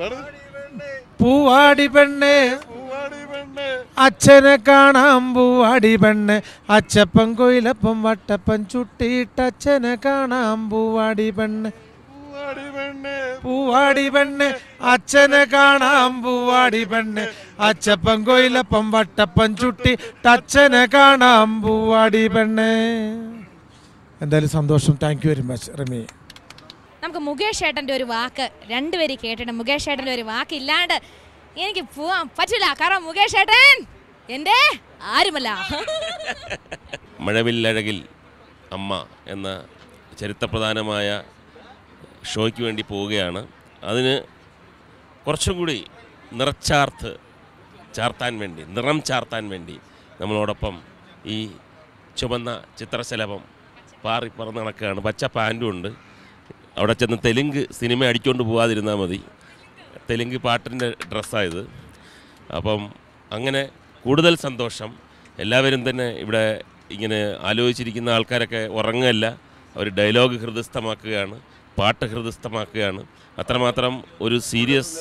പൂവാടി പെണ്ണെ അച്ഛനെ കാണാം പൂവാടി പെണ്ണെ അച്ചപ്പം കൊയിലപ്പം വട്ടപ്പം ചുട്ടിയിട്ട് അച്ഛനെ കാണാം പൂവാടി പെണ്ണെ പൂവാടി പെണ്ണെ അച്ഛനെ കാണാം പൂവാടി പെണ്ണെ അച്ചപ്പം കൊയിലപ്പം വട്ടപ്പം ചുട്ടി അച്ഛനെ കാണാം പൂവാടി പെണ്ണെ. എന്തായാലും സന്തോഷം. Thank you very much Rami. നമുക്ക് മുകേഷ് ഏട്ടൻ്റെ ഒരു വാക്ക് രണ്ടുപേരും കേട്ടിട്ട് മുകേഷ് ഏട്ടൻ്റെ ഒരു വാക്ക് ഇല്ലാണ്ട് എനിക്ക് പോവാൻ പറ്റില്ല. കാരണം മുകേഷ് ഏട്ടൻ എൻ്റെ ആരുമല്ല. മഴവില്ലഴകിൽ അമ്മ എന്ന ചരിത്രപ്രധാനമായ ഷോയ്ക്ക് വേണ്ടി പോവുകയാണ്. അതിന് കുറച്ചും കൂടി നിറച്ചാർത്ത് ചാർത്താൻ വേണ്ടി നിറം ചാർത്താൻ വേണ്ടി നമ്മളോടൊപ്പം ഈ ചുവന്ന ചിത്രശലഭം പാറി പറന്ന് നടക്കുകയാണ്. പച്ച പാൻറ്റും ഉണ്ട്. അവിടെ ചെന്ന് തെലുങ്ക് സിനിമ അടിച്ചുകൊണ്ട് പോകാതിരുന്നാൽ മതി. തെലുങ്ക് പാട്ടിൻ്റെ ഡ്രസ്സായത്. അപ്പം അങ്ങനെ കൂടുതൽ സന്തോഷം. എല്ലാവരും തന്നെ ഇവിടെ ഇങ്ങനെ ആലോചിച്ചിരിക്കുന്ന ആൾക്കാരൊക്കെ ഉറങ്ങല്ല, അവർ ഡയലോഗ് ഹൃദയസ്ഥമാക്കുകയാണ്, പാട്ട് ഹൃദയസ്ഥമാക്കുകയാണ്. അത്രമാത്രം ഒരു serious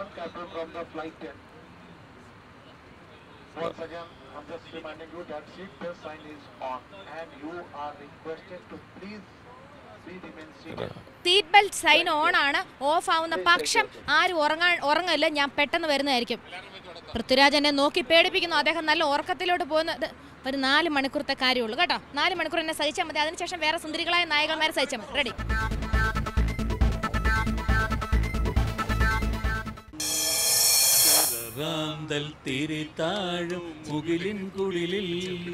seat belt sign on ആണ്. ഓഫ് ആവുന്ന പക്ഷം ആരും ഉറങ്ങാൻ ഉറങ്ങില്ല. ഞാൻ പെട്ടെന്ന് വരുന്നതായിരിക്കും. പൃഥ്വിരാജ് എന്നെ നോക്കി പേടിപ്പിക്കുന്നു. അദ്ദേഹം നല്ല ഉറക്കത്തിലോട്ട് പോകുന്നത് ഒരു നാല് മണിക്കൂറത്തെ കാര്യമുള്ളൂ കേട്ടോ. നാല് മണിക്കൂർ എന്നെ സഹിച്ചാൽ മതി. അതിനുശേഷം വേറെ സുന്ദരികളായ നായകന്മാരെ സഹിച്ചാൽ മതി. റെഡി? തിരിതാഴും മുകിലിൻ കുടിലിൽ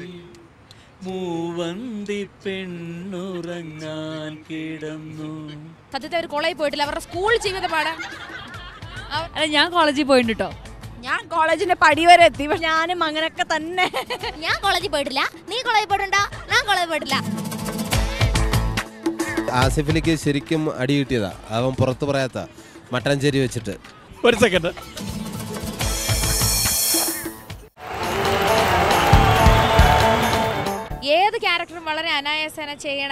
മൂവന്തി പെണ്ണുറങ്ങാൻ കിടന്നു. സത്യത്തെ ഒരു കോളേജിൽ പോയിട്ടില്ല. അവരുടെ സ്കൂൾ ജീവിതം പാടാം. അല്ല ഞാൻ കോളേജിൽ പോയിട്ടുണ്ട് കേട്ടോ. ഞാൻ കോളേജിന്റെ പടി വരെ എത്തി. പക്ഷെ ഞാനും അങ്ങനെയൊക്കെ തന്നെ. ഞാൻ കോളേജിൽ പോയിട്ടില്ല. നീ കോളേജിൽ പോയിട്ടുണ്ടോ? ഞാൻ കോളേജിൽ പോയിട്ടില്ല. ആസിഫിലേക്ക് ശരിക്കും അടി കിട്ടിയതാ. അവൻ പുറത്ത് പറയാത്ത മട്ടാഞ്ചേരി വെച്ചിട്ട്. ഒരു സെക്കൻഡ്. ഏത് ക്യാരക്ടറും വളരെ അനായാസേന ചെയ്യണ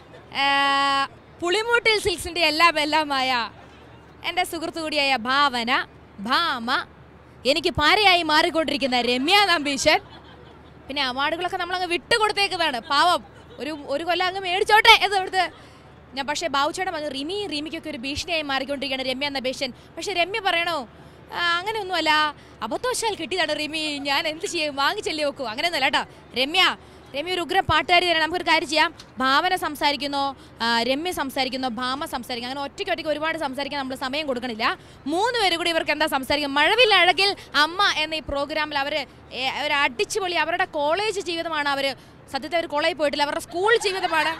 പുളിമൂട്ടിൽ സിൽക്സിൻ്റെ എല്ലാം എല്ലാമായ എൻ്റെ സുഹൃത്തു കൂടിയായ ഭാവന, ഭാമ, എനിക്ക് പാരയായി മാറിക്കൊണ്ടിരിക്കുന്ന രമ്യ നമ്പീശൻ. പിന്നെ അവാർഡുകളൊക്കെ നമ്മളങ്ങ് വിട്ടുകൊടുത്തേക്കുന്നതാണ്. പാവം ഒരു ഒരു കൊല്ലം അങ്ങ് മേടിച്ചോട്ടെ എന്ന് അവിടുത്തെ ഞാൻ. പക്ഷേ ബാബുച്ചേട്ടൻ പറഞ്ഞു റിമി റിമിക്കൊക്കെ ഒരു ഭീഷണിയായി മാറിക്കൊണ്ടിരിക്കുകയാണ് രമ്യ നമ്പീശൻ. പക്ഷേ രമ്യ പറയണോ അങ്ങനെയൊന്നുമല്ല, അബദ്ധവശാൽ കിട്ടിയതാണ് റിമി, ഞാൻ എന്ത് ചെയ്യും, വാങ്ങിച്ചെല്ലി വെക്കൂ, അങ്ങനെയൊന്നുമല്ല കേട്ടോ. രമ്യ രമ്യ ഒരു ഉഗ്രം പാട്ടുകാരി തരാം. നമുക്കൊരു കാര്യം ചെയ്യാം, ഭാവന സംസാരിക്കുന്നോ, രമ്യ സംസാരിക്കുന്നോ, ഭാമ സംസാരിക്കും, അങ്ങനെ ഒറ്റയ്ക്ക് ഒറ്റയ്ക്ക് ഒരുപാട് സംസാരിക്കാൻ നമ്മൾ സമയം കൊടുക്കണില്ല. മൂന്ന് പേര് കൂടി ഇവർക്ക് എന്താ സംസാരിക്കും. മഴവിൽ അഴകിൽ അമ്മ എന്ന ഈ പ്രോഗ്രാമിൽ അവർ ഒരു അടിച്ചുപൊളി അവരുടെ കോളേജ് ജീവിതമാണ്. അവർ സത്യത്തിൽ അവർ കോളേജിൽ പോയിട്ടില്ല, അവരുടെ സ്കൂൾ ജീവിതമാണ്,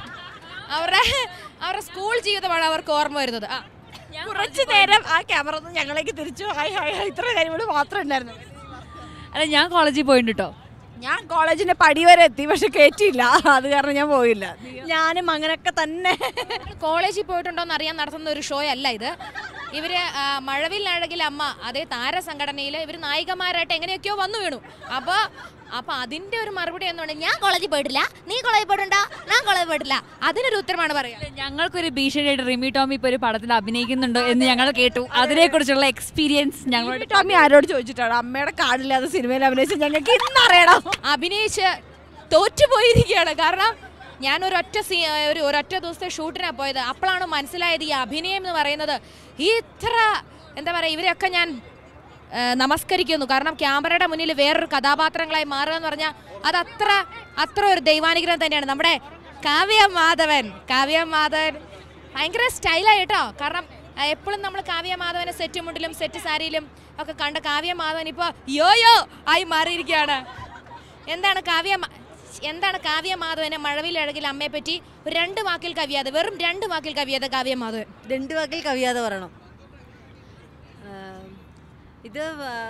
അവരുടെ അവരുടെ സ്കൂൾ ജീവിതമാണ് അവർക്ക് ഓർമ്മ വരുന്നത്. ആ കുറച്ചു നേരം ആ ക്യാമറ ഒന്ന് ഞങ്ങളേക്ക് തിരിച്ചു ഹായ് ഹായ് ഹായ് ഇത്ര കാര്യങ്ങൾ മാത്രമേ ഉണ്ടായിരുന്നു. അല്ല ഞാൻ കോളേജിൽ പോയിട്ടുണ്ട് കേട്ടോ. ഞാൻ കോളേജിന്റെ പടി വരെ എത്തി, പക്ഷെ കയറ്റിയില്ല, അത് കാരണം ഞാൻ പോയില്ല. ഞാനും അങ്ങനെയൊക്കെ തന്നെ. കോളേജിൽ പോയിട്ടുണ്ടോന്ന് അറിയാൻ നടത്തുന്ന ഒരു ഷോ അല്ല ഇത്. ഇവര് മഴവിൽ അഴകിൽ അമ്മ അതേ താരസംഘടനയിൽ ഇവർ നായികമാരായിട്ട് എങ്ങനെയൊക്കെയോ വന്നു വീണു. അപ്പൊ അപ്പൊ അതിന്റെ ഒരു മറുപടി എന്നുണ്ട്, ഞാൻ കോളേജിൽ പോയിട്ടില്ല, നീ കോളേജിൽ പോയിട്ടുണ്ടോ, ഞാൻ കോളേജിൽ പോയിട്ടില്ല, അതിനൊരു ഉത്തരമാണ് പറയുക. ഞങ്ങൾക്കൊരു ഭീഷണിയായിട്ട് റിമി ടോമി ഇപ്പൊ ഒരു പടത്തിൽ അഭിനയിക്കുന്നുണ്ടോ എന്ന് ഞങ്ങൾ കേട്ടു. അതിനെ കുറിച്ചുള്ള എക്സ്പീരിയൻസ് ഞങ്ങളോട് ടോമി ആരോട് ചോദിച്ചിട്ടാണ്? അമ്മയുടെ കാർഡില്ലാതെ സിനിമയിൽ അഭിനയിച്ച് ഞങ്ങൾക്ക് ഇന്നറിയണം. അഭിനയിച്ച് തോറ്റുപോയിരിക്കുകയാണ്. കാരണം ഞാൻ ഒരൊറ്റ സീ ഒരു ഒരൊറ്റ ദിവസത്തെ ഷൂട്ടിനാണ് പോയത്. അപ്പോഴാണ് മനസ്സിലായത് ഈ അഭിനയം എന്ന് പറയുന്നത് ഇത്ര എന്താ പറയുക, ഇവരെയൊക്കെ ഞാൻ നമസ്കരിക്കുന്നു. കാരണം ക്യാമറയുടെ മുന്നിൽ വേറൊരു കഥാപാത്രങ്ങളായി മാറുക എന്ന് പറഞ്ഞാൽ അത് അത്ര അത്ര ഒരു ദൈവാനുഗ്രഹം തന്നെയാണ്. നമ്മുടെ കാവ്യ മാധവൻ കാവ്യ മാധവൻ ഭയങ്കര സ്റ്റൈലായി കേട്ടോ. കാരണം എപ്പോഴും നമ്മൾ കാവ്യ മാധവനെ സെറ്റ് മുണ്ടിലും സെറ്റ് സാരിയിലും ഒക്കെ കണ്ട കാവ്യ മാധവൻ ഇപ്പോൾ യോയോ ആയി മാറിയിരിക്കുകയാണ്. എന്താണ് കാവ്യ എന്താണ് കാവ്യ മാധവനെ മഴവിൽ അഴകിൽ അമ്മയെ പറ്റി ഒരു രണ്ട് വാക്കിൽ കവിയാതെ, വെറും രണ്ട് വാക്കിൽ കവിയാതെ കാവ്യ മാധവൻ രണ്ട് വാക്കിൽ കവിയാതെ പറയണം. ഇത്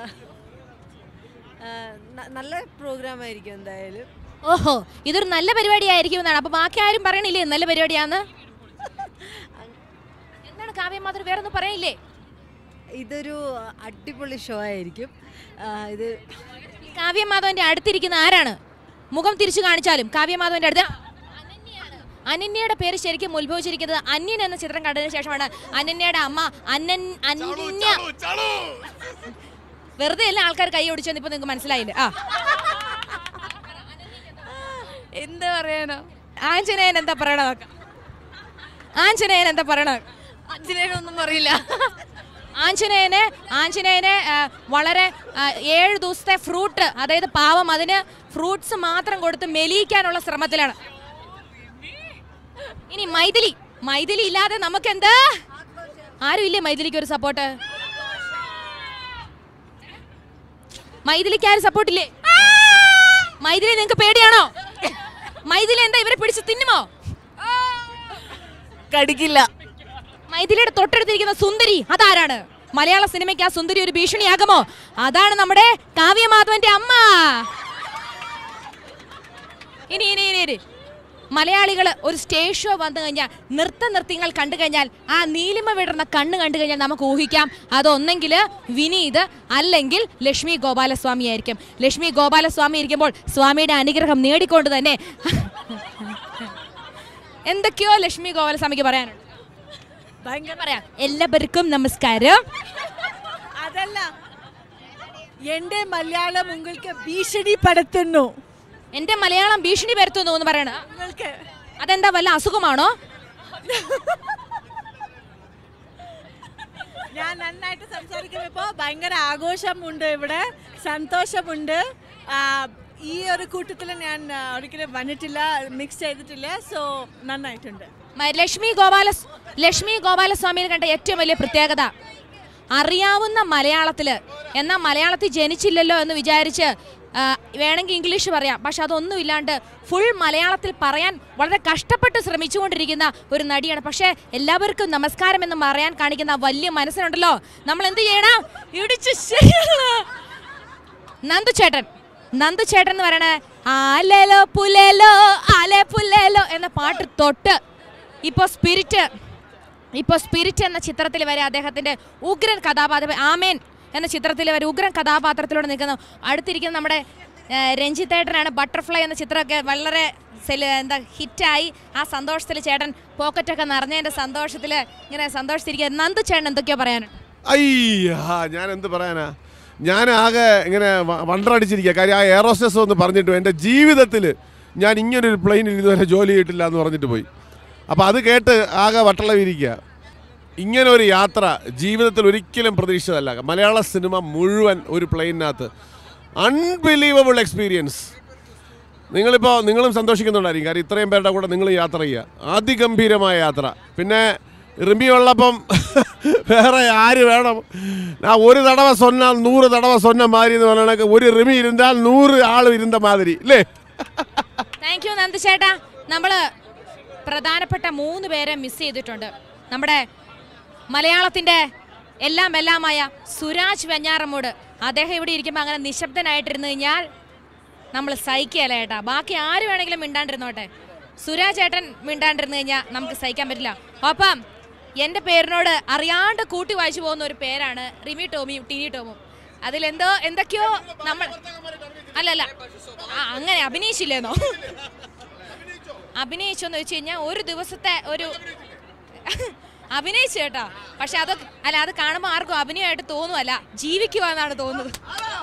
നല്ല പ്രോഗ്രാം ആയിരിക്കും എന്തായാലും. ഓഹോ, ഇതൊരു നല്ല പരിപാടിയായിരിക്കും എന്നാണ്. അപ്പൊ ബാക്കി ആരും പറയണില്ലേ നല്ല പരിപാടിയാന്ന്? എന്താണ് കാവ്യ മാധവൻ വേറെ ഒന്നും പറയില്ലേ? ഇതൊരു അടിപൊളി ഷോ ആയിരിക്കും. ഇത് കാവ്യ മാധവന്റെ അടുത്തിരിക്കുന്ന ആരാണ്? മുഖം തിരിച്ചു കാണിച്ചാലും കാവ്യ മാധവന്റെ അടുത്ത് അനന്യയുടെ പേര് ശരിക്കും ഉത്ഭവിച്ചിരിക്കുന്നത് അന്യൻ എന്ന ചിത്രം കണ്ടതിന് ശേഷമാണ്. അനന്യയുടെ അമ്മ അനൻ അന്യ വെറുതെ എല്ലാ ആൾക്കാർ കൈ ഓടിച്ചെന്ന് ഇപ്പൊ നിങ്ങൾക്ക് മനസ്സിലായില്ലേ? ആ എന്താ പറയാനോ, ആഞ്ജനേയൻ എന്താ പറയണ നോക്കാം. ആഞ്ജനേയൻ എന്താ പറയണ? ആഞ്ജനേയനൊന്നും പറയില്ല. ആഞ്ജനേയനെ ആഞ്ജനേയനെ വളരെ ഏഴ് ദിവസത്തെ ഫ്രൂട്ട്, അതായത് പാവം അതിന് ഫ്രൂട്ട്സ് മാത്രം കൊടുത്ത് മെലിയിക്കാനുള്ള ശ്രമത്തിലാണ്. ഇനി മൈഥിലി മൈഥിലി ഇല്ലാതെ നമുക്ക് എന്താ, ആരും ഇല്ലേ മൈഥിലിക്ക് ഒരു സപ്പോർട്ട്? മൈഥിലിക്ക് ആരും സപ്പോർട്ടില്ലേ? മൈഥിലി നിങ്ങൾക്ക് പേടിയാണോ? മൈഥിലി എന്താ ഇവരെ പിടിച്ച് തിന്നുമോ? കടിക്കില്ല. മൈഥിലിയുടെ തൊട്ടടുത്തിരിക്കുന്ന സുന്ദരി അതാരാണ്? മലയാള സിനിമയ്ക്ക് ആ സുന്ദരി ഒരു ഭീഷണിയാകുമോ? അതാണ് നമ്മുടെ കാവ്യ മാധവന്റെ അമ്മ. ഇനി ഇനി ഇനി മലയാളികൾ ഒരു സ്റ്റേജ് ഷോ വന്നു കഴിഞ്ഞാൽ, നൃത്ത നൃത്യങ്ങൾ കണ്ടു കഴിഞ്ഞാൽ, ആ നീലിമ വിടർന്ന കണ്ണ് കണ്ടു കഴിഞ്ഞാൽ നമുക്ക് ഊഹിക്കാം അതൊന്നെങ്കിൽ വിനീത് അല്ലെങ്കിൽ ലക്ഷ്മി ഗോപാലസ്വാമി ആയിരിക്കും. ലക്ഷ്മി ഗോപാലസ്വാമി ഇരിക്കുമ്പോൾ സ്വാമിയുടെ അനുഗ്രഹം നേടിക്കൊണ്ട് തന്നെ എന്തൊക്കെയോ ലക്ഷ്മി ഗോപാലസ്വാമിക്ക് പറയാനുണ്ട്. ഭയങ്കര പറയാം. എല്ലാവർക്കും നമസ്കാരം. അതല്ല, എന്റെ മലയാളം നിങ്ങൾക്ക് ഭീഷണിപ്പെടുത്തുന്നു. എന്റെ മലയാളം ഭീഷണി പരത്തുന്നു എന്ന് പറയണ അതെന്താ, വല്ല അസുഖമാണോ? ഞാൻ നന്നായിട്ട് സംസാരിക്കുമ്പോ ഭയങ്കര ആഘോഷമുണ്ട്, ഇവിടെ സന്തോഷമുണ്ട്. ഈ ഒരു കൂട്ടത്തിൽ ഞാൻ ഒരിക്കലും വന്നിട്ടില്ല, മിക്സ് ചെയ്തിട്ടില്ല. സോ നന്നായിട്ടുണ്ട്. ലക്ഷ്മി ഗോപാല ലക്ഷ്മി ഗോപാലസ്വാമിയിൽ കണ്ട ഏറ്റവും വലിയ പ്രത്യേകത, അറിയാവുന്ന മലയാളത്തില്, എന്നാൽ മലയാളത്തിൽ ജനിച്ചില്ലല്ലോ എന്ന് വിചാരിച്ച് വേണമെങ്കിൽ ഇംഗ്ലീഷ് പറയാം, പക്ഷെ അതൊന്നും ഇല്ലാണ്ട് ഫുൾ മലയാളത്തിൽ പറയാൻ വളരെ കഷ്ടപ്പെട്ട് ശ്രമിച്ചുകൊണ്ടിരിക്കുന്ന ഒരു നടിയാണ്. പക്ഷേ എല്ലാവർക്കും നമസ്കാരം എന്ന് പറയാൻ കാണിക്കുന്ന വലിയ മനസ്സിനുണ്ടല്ലോ, നമ്മൾ എന്ത് ചെയ്യണം? ഇടിച്ച് നന്ദു ചേട്ടൻ നന്ദു ചേട്ടൻ എന്ന് പറയണേ ആലേലോ പുലേലോ ആലേ പുലേലോ എന്ന പാട്ട് തൊട്ട് ഇപ്പോൾ സ്പിരിറ്റ് ഇപ്പോൾ സ്പിരിറ്റ് എന്ന ചിത്രത്തിൽ വരെ അദ്ദേഹത്തിൻ്റെ ഉഗ്രൻ കഥാപാത്രം, ആമേൻ എന്ന ചിത്രത്തിൽ വരെ ഉഗ്രൻ കഥാപാത്രത്തിലൂടെ നിൽക്കുന്ന അടുത്തിരിക്കുന്ന നമ്മുടെ രഞ്ജിത്തേട്ടനാണ്. ബട്ടർഫ്ലൈ എന്ന ചിത്രമൊക്കെ വളരെ സെല് എന്താ ഹിറ്റായി. ആ സന്തോഷത്തിൽ ചേട്ടൻ പോക്കറ്റൊക്കെ നിറഞ്ഞതിൻ്റെ സന്തോഷത്തിൽ ഇങ്ങനെ സന്തോഷിച്ചിരിക്കുക. നന്ദു ചേട്ടൻ എന്തൊക്കെയോ പറയാനുണ്ട്? അയ്യാ, ഞാൻ എന്ത് പറയാനാ, ഞാൻ ആകെ ഇങ്ങനെ വണ്ടറടിച്ചിരിക്കുക. കാര്യം ആ എയറോസ്റ്റസ് ഒന്ന് പറഞ്ഞിട്ടു എൻ്റെ ജീവിതത്തിൽ ഞാൻ ഇങ്ങനൊരു പ്ലെയിനിൽ ഇതുവരെ ജോലി ചെയ്തിട്ടില്ല എന്ന് പറഞ്ഞിട്ട് പോയി. അപ്പോൾ അത് കേട്ട് ആകെ വട്ടളവിരിക്കുക. ഇങ്ങനെ ഒരു യാത്ര ജീവിതത്തിൽ ഒരിക്കലും പ്രതീക്ഷിച്ചതല്ല. മലയാള സിനിമ മുഴുവൻ ഒരു പ്ലെയിനകത്ത് അൺബിലീവബിൾ എക്സ്പീരിയൻസ്. നിങ്ങളിപ്പോൾ നിങ്ങളും സന്തോഷിക്കുന്നുണ്ടായിരിക്കും, കാര്യം ഇത്രയും പേരുടെ കൂടെ നിങ്ങൾ യാത്ര ചെയ്യുക. അതിഗംഭീരമായ യാത്ര. പിന്നെ റിമി ഉള്ളപ്പം വേറെ ആര് വേണം? ഞാൻ ഒരു തടവ സൊന്നാൽ നൂറ് തടവ സൊന്ന മാതിരി എന്ന് പറയണ ഒരു റിമി ഇരുന്നാൽ നൂറ് ആൾ ഇരുന്ന മാതിരി അല്ലേ? താങ്ക് യു നന്ദു ചേട്ടാ. നമ്മൾ പ്രധാനപ്പെട്ട മൂന്ന് പേരെ മിസ് ചെയ്തിട്ടുണ്ട്. നമ്മുടെ മലയാളത്തിൻ്റെ എല്ലാം എല്ലാമായ സുരാജ് വെഞ്ഞാറമ്മൂട്. അദ്ദേഹം ഇവിടെ ഇരിക്കുമ്പോൾ അങ്ങനെ നിശബ്ദനായിട്ടിരുന്നു കഴിഞ്ഞാൽ നമ്മൾ സഹിക്കുകയല്ല ഏട്ടാ. ബാക്കി ആര് വേണമെങ്കിലും മിണ്ടാണ്ടിരുന്നോട്ടെ, സുരാജ് ഏട്ടൻ മിണ്ടാണ്ടിരുന്നു കഴിഞ്ഞാൽ നമുക്ക് സഹിക്കാൻ പറ്റില്ല. ഒപ്പം എൻ്റെ പേരിനോട് അറിയാണ്ട് കൂട്ടി വായിച്ചു പോകുന്ന ഒരു പേരാണ് റിമി ടോമിയും ടിനി ടോമും. അതിലെന്തോ എന്തൊക്കെയോ നമ്മൾ അല്ലല്ല അങ്ങനെ അഭിനയിച്ചില്ലേന്നോ? അഭിനയിച്ചോന്ന് വെച്ച് കഴിഞ്ഞാൽ ഒരു ദിവസത്തെ ഒരു അഭിനയിച്ചു കേട്ടോ. പക്ഷെ അത് അല്ല, അത് കാണുമ്പോൾ ആർക്കും അഭിനയമായിട്ട് തോന്നുമല്ല, ജീവിക്കുവാന്നാണ് തോന്നുന്നത്.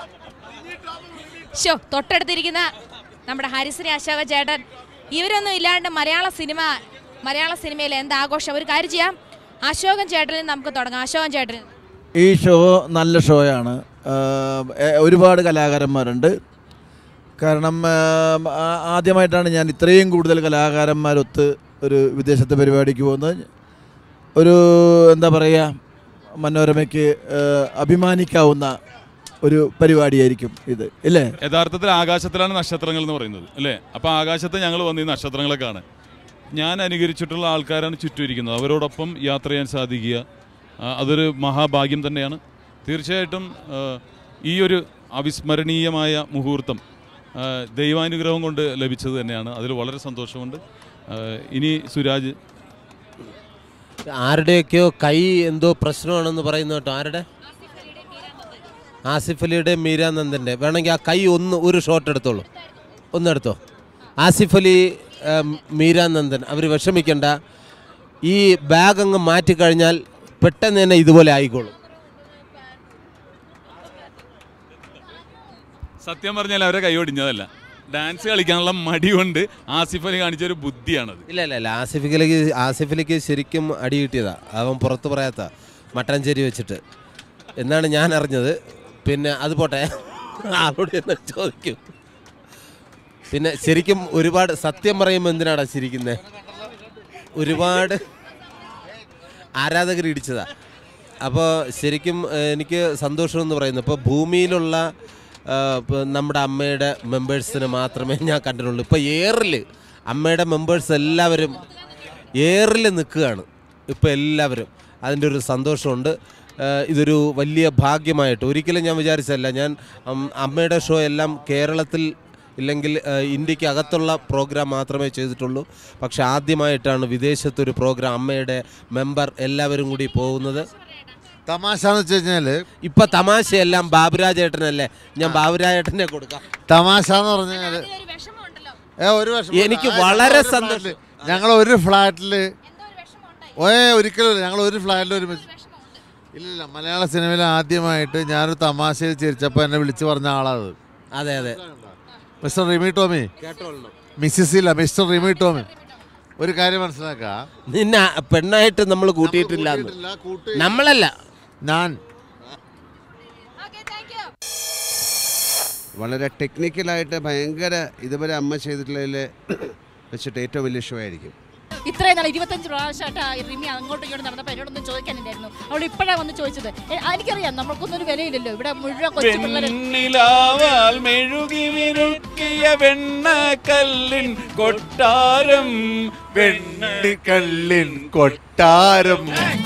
ഷോ തൊട്ടടുത്തിരിക്കുന്ന നമ്മുടെ ഹരിശ്രീ അശോക ചേട്ടൻ, ഇവരൊന്നും ഇല്ലാണ്ട് മലയാള സിനിമ മലയാള സിനിമയിൽ എന്താഘോഷം. ഒരു കാര്യം ചെയ്യാം, അശോകൻ ചേട്ടനിൽ നമുക്ക് തുടങ്ങാം. അശോകൻ ചേട്ടൻ, ഈ ഷോ നല്ല ഷോയാണ്. ഒരുപാട് കലാകാരന്മാരുണ്ട്. കാരണം ആദ്യമായിട്ടാണ് ഞാൻ ഇത്രയും കൂടുതൽ കലാകാരന്മാരൊത്ത് ഒരു വിദേശത്തെ പരിപാടിക്ക് പോകുന്നത്. ഒരു എന്താ പറയുക, മനോരമയ്ക്ക് അഭിമാനിക്കാവുന്ന ഒരു പരിപാടിയായിരിക്കും ഇത്, ഇല്ലേ? യഥാർത്ഥത്തിൽ ആകാശത്തിലാണ് നക്ഷത്രങ്ങൾ എന്ന് പറയുന്നത്, അല്ലേ? അപ്പോൾ ആകാശത്ത് ഞങ്ങൾ വന്ന് ഈ നക്ഷത്രങ്ങളെ കാണാൻ ഞാൻ അനുകരിച്ചിട്ടുള്ള ആൾക്കാരാണ് ചുറ്റും ഇരിക്കുന്നത്. അവരോടൊപ്പം യാത്ര ചെയ്യാൻ സാധിക്കുക അതൊരു മഹാഭാഗ്യം തന്നെയാണ്. തീർച്ചയായിട്ടും ഈ ഒരു അവിസ്മരണീയമായ മുഹൂർത്തം ദൈവാനുഗ്രഹം കൊണ്ട് ലഭിച്ചത് തന്നെയാണ്. അതിൽ വളരെ സന്തോഷമുണ്ട്. ഇനി സുരാജ് ആരുടെയൊക്കെയോ കൈ എന്തോ പ്രശ്നമാണെന്ന് പറയുന്നു കേട്ടോ. ആരുടെ? ആസിഫ് അലിയുടെ മീരാനന്ദൻ്റെ. വേണമെങ്കിൽ ആ കൈ ഒന്ന് ഒരു ഷോട്ട് എടുത്തോളൂ, ഒന്നെടുത്തോ. ആസിഫ് അലി, മീരാനന്ദൻ, അവർ വിഷമിക്കണ്ട. ഈ ബാഗ് അങ്ങ് മാറ്റിക്കഴിഞ്ഞാൽ പെട്ടെന്ന് തന്നെ ഇതുപോലെ ആയിക്കോളും. സത്യം പറഞ്ഞാൽ അവരെ കൈ ഒടിഞ്ഞതല്ല, ഡാൻസ് കളിക്കാനുള്ള മടി കൊണ്ട് ആസിഫ് അലി കാണിച്ചൊരു ബുദ്ധിയാണത്. ഇല്ല ഇല്ല ഇല്ല ആസിഫ് അലിക്ക് ആസിഫ് അലിക്ക് ശരിക്കും അടി കിട്ടിയതാ. അവൻ പുറത്ത് പറയാത്ത മട്ടഞ്ചേരി വെച്ചിട്ട് എന്നാണ് ഞാൻ അറിഞ്ഞത്. പിന്നെ അത് പോട്ടെ, ആളോട് എന്ന് ചോദിക്കും. പിന്നെ ശരിക്കും ഒരുപാട് സത്യം പറയുമ്പോൾ എന്തിനാടാ ചിരിക്കുന്നത്? ഒരുപാട് ആരാധകർ ഇടിച്ചതാ. അപ്പോൾ ശരിക്കും എനിക്ക് സന്തോഷമെന്ന് പറയുന്നത്, ഇപ്പോൾ ഭൂമിയിലുള്ള നമ്മുടെ അമ്മയുടെ മെമ്പേഴ്സിന് മാത്രമേ ഞാൻ കണ്ടിട്ടുള്ളൂ. ഇപ്പോൾ എയറിൽ അമ്മയുടെ മെമ്പേഴ്സ് എല്ലാവരും എയറിൽ നിൽക്കുകയാണ് ഇപ്പോൾ എല്ലാവരും. അതിൻ്റെ ഒരു സന്തോഷമുണ്ട്. ഇതൊരു വലിയ ഭാഗ്യമായിട്ട് ഒരിക്കലും ഞാൻ വിചാരിച്ചല്ല. ഞാൻ അമ്മയുടെ ഷോ എല്ലാം കേരളത്തിൽ ഇല്ലെങ്കിൽ ഇന്ത്യക്ക് അകത്തുള്ള പ്രോഗ്രാം മാത്രമേ ചെയ്തിട്ടുള്ളൂ. പക്ഷെ ആദ്യമായിട്ടാണ് വിദേശത്തൊരു പ്രോഗ്രാം അമ്മയുടെ മെമ്പർ എല്ലാവരും കൂടി പോകുന്നത്. തമാശ എന്ന് വെച്ച് കഴിഞ്ഞാൽ ഇപ്പൊ തമാശയെല്ലാം ബാബുരാജേട്ടനല്ലേ, ഞാൻ ബാബുരാജേട്ടനെ കൊടുക്കാം. തമാശ എന്ന് പറഞ്ഞാൽ ഒരു വർഷം എനിക്ക് വളരെ സന്തോഷം. ഞങ്ങൾ ഒരു ഫ്ലാറ്റിൽ ഓ ഒരിക്കലും ഞങ്ങൾ ഒരു ഫ്ലാറ്റിൽ ഒരുമിച്ച് ഇല്ലില്ല. മലയാള സിനിമയിൽ ആദ്യമായിട്ട് ഞാനൊരു തമാശയിൽ ചിരിച്ചപ്പോൾ എന്നെ വിളിച്ചു പറഞ്ഞ ആളാത്. അതെ അതെ മിസ്റ്റർ റിമി ടോമി, മിസ്സിസ് ഇല്ല, മിസ്റ്റർ റിമി ടോമി. ഒരു കാര്യം മനസ്സിലാക്കുക, നിന്നെ പെണ്ണായിട്ട് നമ്മൾ കൂട്ടിയിട്ടില്ല, നമ്മളല്ല ഞാൻ. വളരെ ടെക്നിക്കലായിട്ട് ഭയങ്കര ഇതുവരെ അമ്മ ചെയ്തിട്ടുള്ളതിൽ വെച്ചിട്ട് ഏറ്റവും വലിയ ഷോ ആയിരിക്കും. ഇത്രയും നാൾ ഇരുപത്തഞ്ച് പ്രാവശ്യമായിട്ട് റിമി അങ്ങോട്ടും ഇങ്ങോട്ടും നടന്നപ്പോൾ എന്നോടൊന്നും ചോദിക്കാനുണ്ടായിരുന്നു. അവൾ ഇപ്പോഴാണ് വന്ന് ചോദിച്ചത്. എനിക്കറിയാം നമ്മൾക്കൊന്നും ഒരു വിലയില്ലല്ലോ ഇവിടെ മുഴുവൻ കൊച്ചു പിള്ളേർ. മെഴുകി മിനുക്കിയ വെണ്ണക്കല്ലിൻ കൊട്ടാരം, വെണ്ണക്കല്ലിൻ കൊട്ടാരം.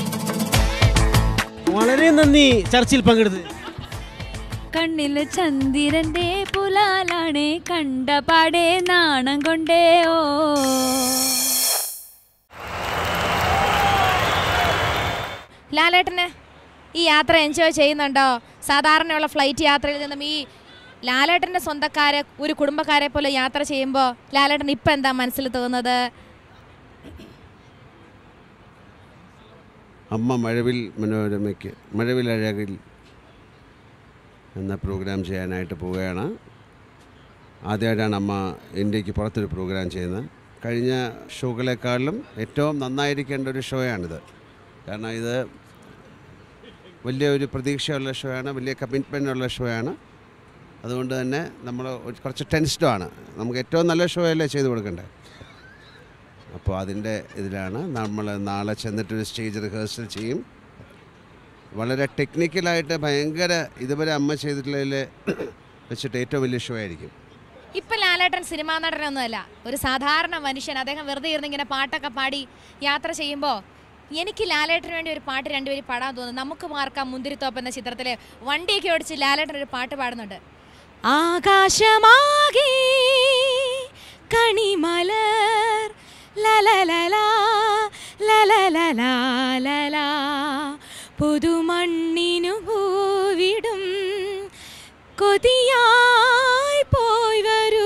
വളരെ നന്ദി ചർച്ചയിൽ പങ്കെടുത്ത്. കണ്ണില് ചന്ദ്രന്റെ പുലാലാണേ കണ്ട പാടേ നാണം കൊണ്ടേ ഓ. ലാലേട്ടന് ഈ യാത്ര എൻജോയ് ചെയ്യുന്നുണ്ടോ? സാധാരണയുള്ള ഫ്ലൈറ്റ് യാത്രയിൽ നിന്നും ഈ ലാലേട്ടൻ്റെ സ്വന്തക്കാരെ ഒരു കുടുംബക്കാരെ പോലെ യാത്ര ചെയ്യുമ്പോൾ ലാലേട്ടൻ ഇപ്പം എന്താ മനസ്സിൽ തോന്നുന്നത്? അമ്മ മഴവിൽ മനോരമയ്ക്ക് മഴവിൽ അഴകിൽ എന്ന പ്രോഗ്രാം ചെയ്യാനായിട്ട് പോവുകയാണ്. ആദ്യമായിട്ടാണ് അമ്മ ഇന്ത്യക്ക് പുറത്തൊരു പ്രോഗ്രാം ചെയ്യുന്നത്. കഴിഞ്ഞ ഷോകളെക്കാളിലും ഏറ്റവും നന്നായിരിക്കേണ്ട ഒരു ഷോയാണിത്. കാരണം ഇത് വലിയ ഒരു പ്രതീക്ഷയുള്ള ഷോയാണ്, വലിയ കമ്മിറ്റ്മെൻ്റ് ഷോയാണ്. അതുകൊണ്ട് തന്നെ നമ്മൾ കുറച്ച് ടെൻസ്ഡാണ്. നമുക്ക് ഏറ്റവും നല്ല ഷോ അല്ലേ ചെയ്ത് കൊടുക്കണ്ടേ. അപ്പോൾ അതിൻ്റെ ഇതിലാണ് നമ്മൾ നാളെ ചെന്നിട്ടൊരു സ്റ്റേജ് റിഹേഴ്സൽ ചെയ്യും. വളരെ ടെക്നിക്കലായിട്ട് ഭയങ്കര ഇതുവരെ അമ്മ ചെയ്തിട്ടുള്ളതിൽ വെച്ചിട്ട് ഏറ്റവും വലിയ ഷോ ആയിരിക്കും. ഇപ്പം ലാലേട്ടൻ സിനിമാ നടനൊന്നുമല്ല, ഒരു സാധാരണ മനുഷ്യൻ. അദ്ദേഹം വെറുതെ ഇരുന്ന് ഇങ്ങനെ പാട്ടൊക്കെ പാടി യാത്ര ചെയ്യുമ്പോൾ എനിക്ക് ലാലേട്ടന് വേണ്ടി ഒരു പാട്ട് രണ്ടുപേരും പാടാൻ തോന്നുന്നു. നമുക്ക് മാർക്കാം മുന്തിരിത്തോപ്പ് എന്ന ചിത്രത്തിൽ വണ്ടിയൊക്കെ ഓടിച്ച് ലാലേട്ടൻ ഒരു പാട്ട് പാടുന്നുണ്ട്. ആകാശമാകെ കണിമലർ ലലലലാ ലലലലാ ലലാ പുതുമണ്ണിനു പൂവിടും കൊതിയായി പോയി വരൂ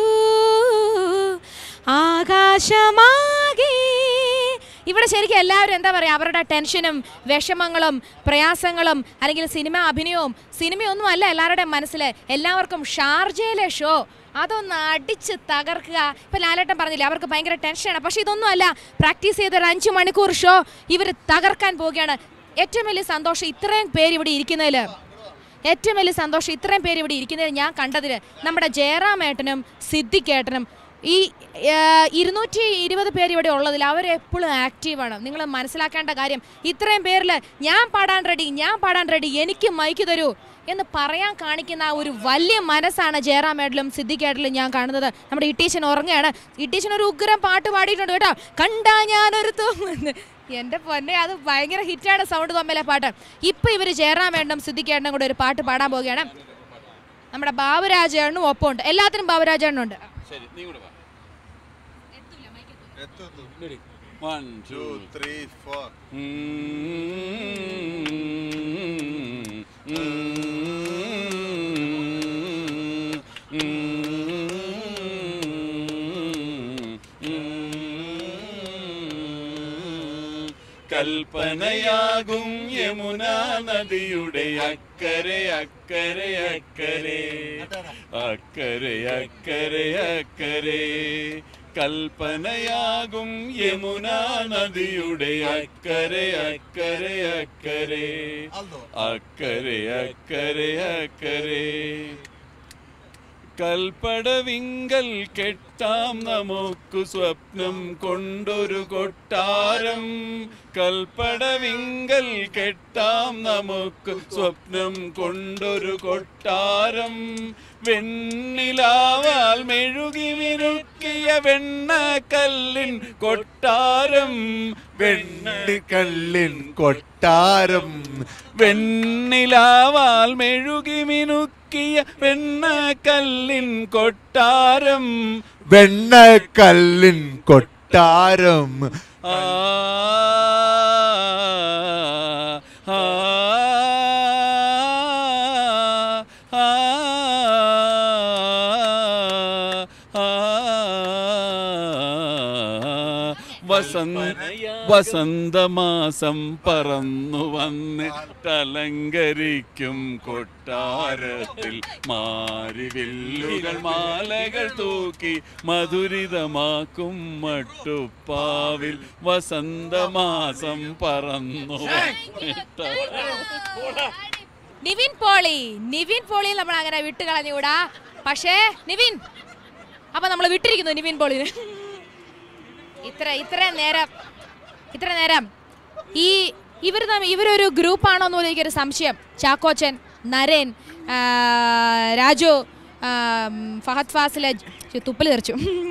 ആകാശമാകെ. ഇവിടെ ശരിക്കും എല്ലാവരും എന്താ പറയുക, അവരുടെ ടെൻഷനും വിഷമങ്ങളും പ്രയാസങ്ങളും അല്ലെങ്കിൽ സിനിമ അഭിനയവും സിനിമയൊന്നും അല്ല എല്ലാവരുടെയും മനസ്സിൽ. എല്ലാവർക്കും ഷാർജയിലെ ഷോ അതൊന്ന് അടിച്ച് തകർക്കുക. ഇപ്പം ലാലേട്ടൻ പറഞ്ഞില്ലേ അവർക്ക് ഭയങ്കര ടെൻഷനാണ്, പക്ഷേ ഇതൊന്നും അല്ല. പ്രാക്ടീസ് ചെയ്തൊരു അഞ്ച് മണിക്കൂർ ഷോ ഇവർ തകർക്കാൻ പോവുകയാണ്. ഏറ്റവും വലിയ സന്തോഷം ഇത്രയും പേര് ഇവിടെ ഇരിക്കുന്നതിൽ ഏറ്റവും വലിയ സന്തോഷം ഇത്രയും പേര് ഇവിടെ ഇരിക്കുന്നതിൽ ഞാൻ കണ്ടതിൽ നമ്മുടെ ജയറാമേട്ടനും സിദ്ദിഖേട്ടനും ഈ ഇരുന്നൂറ്റി ഇരുപത് പേര് ഇവിടെ ഉള്ളതിൽ അവരെപ്പോഴും ആക്റ്റീവാണ്. നിങ്ങൾ മനസ്സിലാക്കേണ്ട കാര്യം, ഇത്രയും പേരിൽ ഞാൻ പാടാൻ റെഡി ഞാൻ പാടാൻ റെഡി എനിക്ക് മൈക്ക് തരൂ എന്ന് പറയാൻ കാണിക്കുന്ന ഒരു വലിയ മനസ്സാണ് ജയറാമേട്ടലും സിദ്ദിഖേട്ടലും ഞാൻ കാണുന്നത്. നമ്മുടെ ഇട്ടീച്ചൻ ഉറങ്ങുകയാണ്. ഇട്ടീച്ചൻ ഒരു ഉഗ്രം പാട്ട് പാടിയിട്ടുണ്ട് കേട്ടോ, കണ്ടാ ഞാനൊരു തോന്നുന്നു. എൻ്റെ പൊന്നെ, അത് ഭയങ്കര ഹിറ്റാണ് സൗണ്ട് തമ്മിലെ പാട്ട്. ഇപ്പം ഇവർ ജയറാമേട്ടനും സിദ്ദിഖേട്ടനും കൂടെ ഒരു പാട്ട് പാടാൻ പോവുകയാണ്. നമ്മുടെ ബാബുരാജേണ്ണനും ഒപ്പമുണ്ട്, എല്ലാത്തിനും ബാബുരാജേണ്ണനുണ്ട്. One, two, three, four. കൽപ്പനയാകും Yamuna നദിയുടെ അക്കരെ അക്കരെ അക്കരെ അക്കരെ അക്കരെ അക്കരെ കൽപ്പനയാകും യമുനാ നദിയുടെ അക്കരെ അക്കരെ അക്കരെ അക്കരെ അക്കരെ അക്കരെ കൽപ്പടവിങ്കൽ കെട്ടാം നമുക്കു സ്വപ്നം കൊണ്ടൊരു കൊട്ടാരം കൽപ്പടവിങ്കൽ കെട്ടാം നമുക്ക് സ്വപ്നം കൊണ്ടൊരു കൊട്ടാരം വെണ്ണിലാവാൽ മെഴുകി മിനുക്കിയ വെണ്ണക്കല്ലിൻ കൊട്ടാരം വെണ്ണിക്കല്ലിൻ കൊട്ടാരം വെണ്ണിലാവാൽ മെഴുകി മിനുക്കിയ വെണ്ണക്കല്ലിൻ കൊട്ടാരം വെണ്ണക്കല്ലിൻ കൊട്ടാരം ആ ആ വസന്തമാസം പറന്നു വന്ന് തലങ്കരിക്കും കൊട്ടാരത്തിൽ മാരിവില്ലുകൾ മാലകൾ തൂക്കി മധുരിതമാക്കും മട്ടുപ്പാവിൽ വസന്തമാസം പറന്നു നിവിൻ പോളി നിവിൻ പോളി നമ്മൾ അങ്ങനെ വിട്ടുകളഞ്ഞുകൂടാ. പക്ഷേ നിവിൻ അപ്പൊ നമ്മൾ വിട്ടിരിക്കുന്നു നിവിൻ പോളിന്. ഇത്ര ഇത്ര നേരം ഇത്ര നേരം ഈ ഇവർ ഇവരൊരു ഗ്രൂപ്പാണോ എന്ന് പോലും എനിക്കൊരു സംശയം. ചാക്കോച്ചൻ, നരേൻ, രാജു, ഫഹദ് ഫാസിലെ തുപ്പൽ തെറിച്ചു,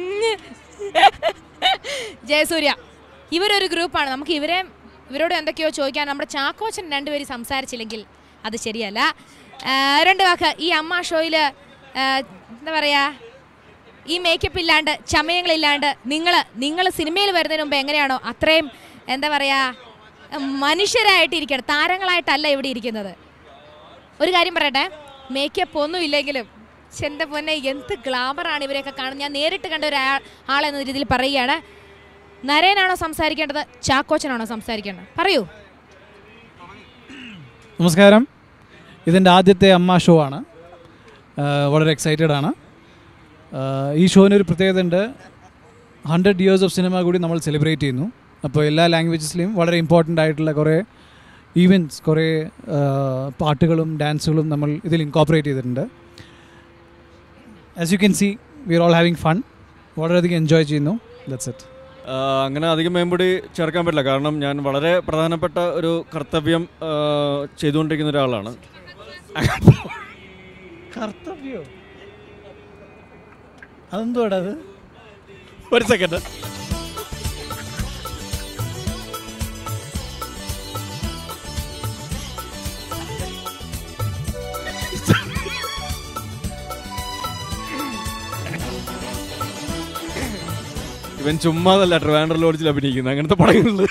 ജയസൂര്യ, ഇവരൊരു ഗ്രൂപ്പാണ്. നമുക്ക് ഇവരെ ഇവരോട് എന്തൊക്കെയോ ചോദിക്കാൻ. നമ്മുടെ ചാക്കോച്ചൻ രണ്ടുപേരും സംസാരിച്ചില്ലെങ്കിൽ അത് ശരിയല്ല. രണ്ട് വാക്ക് ഈ അമ്മ ഷോയിൽ എന്താ പറയുക, ഈ മേക്കപ്പ് ഇല്ലാണ്ട് ചമയങ്ങളില്ലാണ്ട് നിങ്ങൾ നിങ്ങൾ സിനിമയിൽ വരുന്നതിന് മുമ്പ് എങ്ങനെയാണോ അത്രയും എന്താ പറയുക മനുഷ്യരായിട്ട് ഇരിക്കണം, താരങ്ങളായിട്ടല്ല ഇവിടെ ഇരിക്കുന്നത്. ഒരു കാര്യം പറയട്ടെ, മേക്കപ്പ് ഒന്നും ഇല്ലെങ്കിലും എൻ്റെ പൊന്നെ എന്ത് ഗ്ലാമറാണ് ഇവരെയൊക്കെ കാണുന്നത്. ഞാൻ നേരിട്ട് കണ്ട ഒരു ആളെന്ന രീതിയിൽ പറയുകയാണ്. നരേനാണോ സംസാരിക്കേണ്ടത്, ചാക്കോച്ചനാണോ സംസാരിക്കേണ്ടത്? പറയൂ. നമസ്കാരം. ഇതിൻ്റെ ആദ്യത്തെ അമ്മ ഷോ ആണ്. വളരെ എക്സൈറ്റഡ് ആണ്. ഈ ഷോവിനൊരു പ്രത്യേകത ഉണ്ട്. ഹൺഡ്രഡ് ഇയേഴ്സ് ഓഫ് സിനിമ കൂടി നമ്മൾ സെലിബ്രേറ്റ് ചെയ്യുന്നു. അപ്പോൾ എല്ലാ ലാംഗ്വേജസിലെയും വളരെ ഇമ്പോർട്ടൻ്റ് ആയിട്ടുള്ള കുറേ ഈവൻറ്റ്സ്, കുറേ പാട്ടുകളും ഡാൻസുകളും നമ്മൾ ഇതിൽ ഇൻകോപ്പറേറ്റ് ചെയ്തിട്ടുണ്ട്. As you can see we are all having fun. വളരെയധികം എൻജോയ് ചെയ്യുന്നു. That's it. അങ്ങനെ അധികം മേമ്പൊടി ചേർക്കാൻ പറ്റില്ല. കാരണം ഞാൻ വളരെ പ്രധാനപ്പെട്ട ഒരു കർത്തവ്യം ചെയ്തുകൊണ്ടിരിക്കുന്ന ഒരാളാണ്. കർത്തവ്യോ? അതെന്തോടാ അത്? ഒരു സെക്കൻഡ്. ഇവൻ ചുമ്മാതല്ല ട്രിവാൻഡ്രം ലോഡ്ജിൽ അഭിനയിക്കുന്നത്, അങ്ങനത്തെ പടങ്ങളിൽ.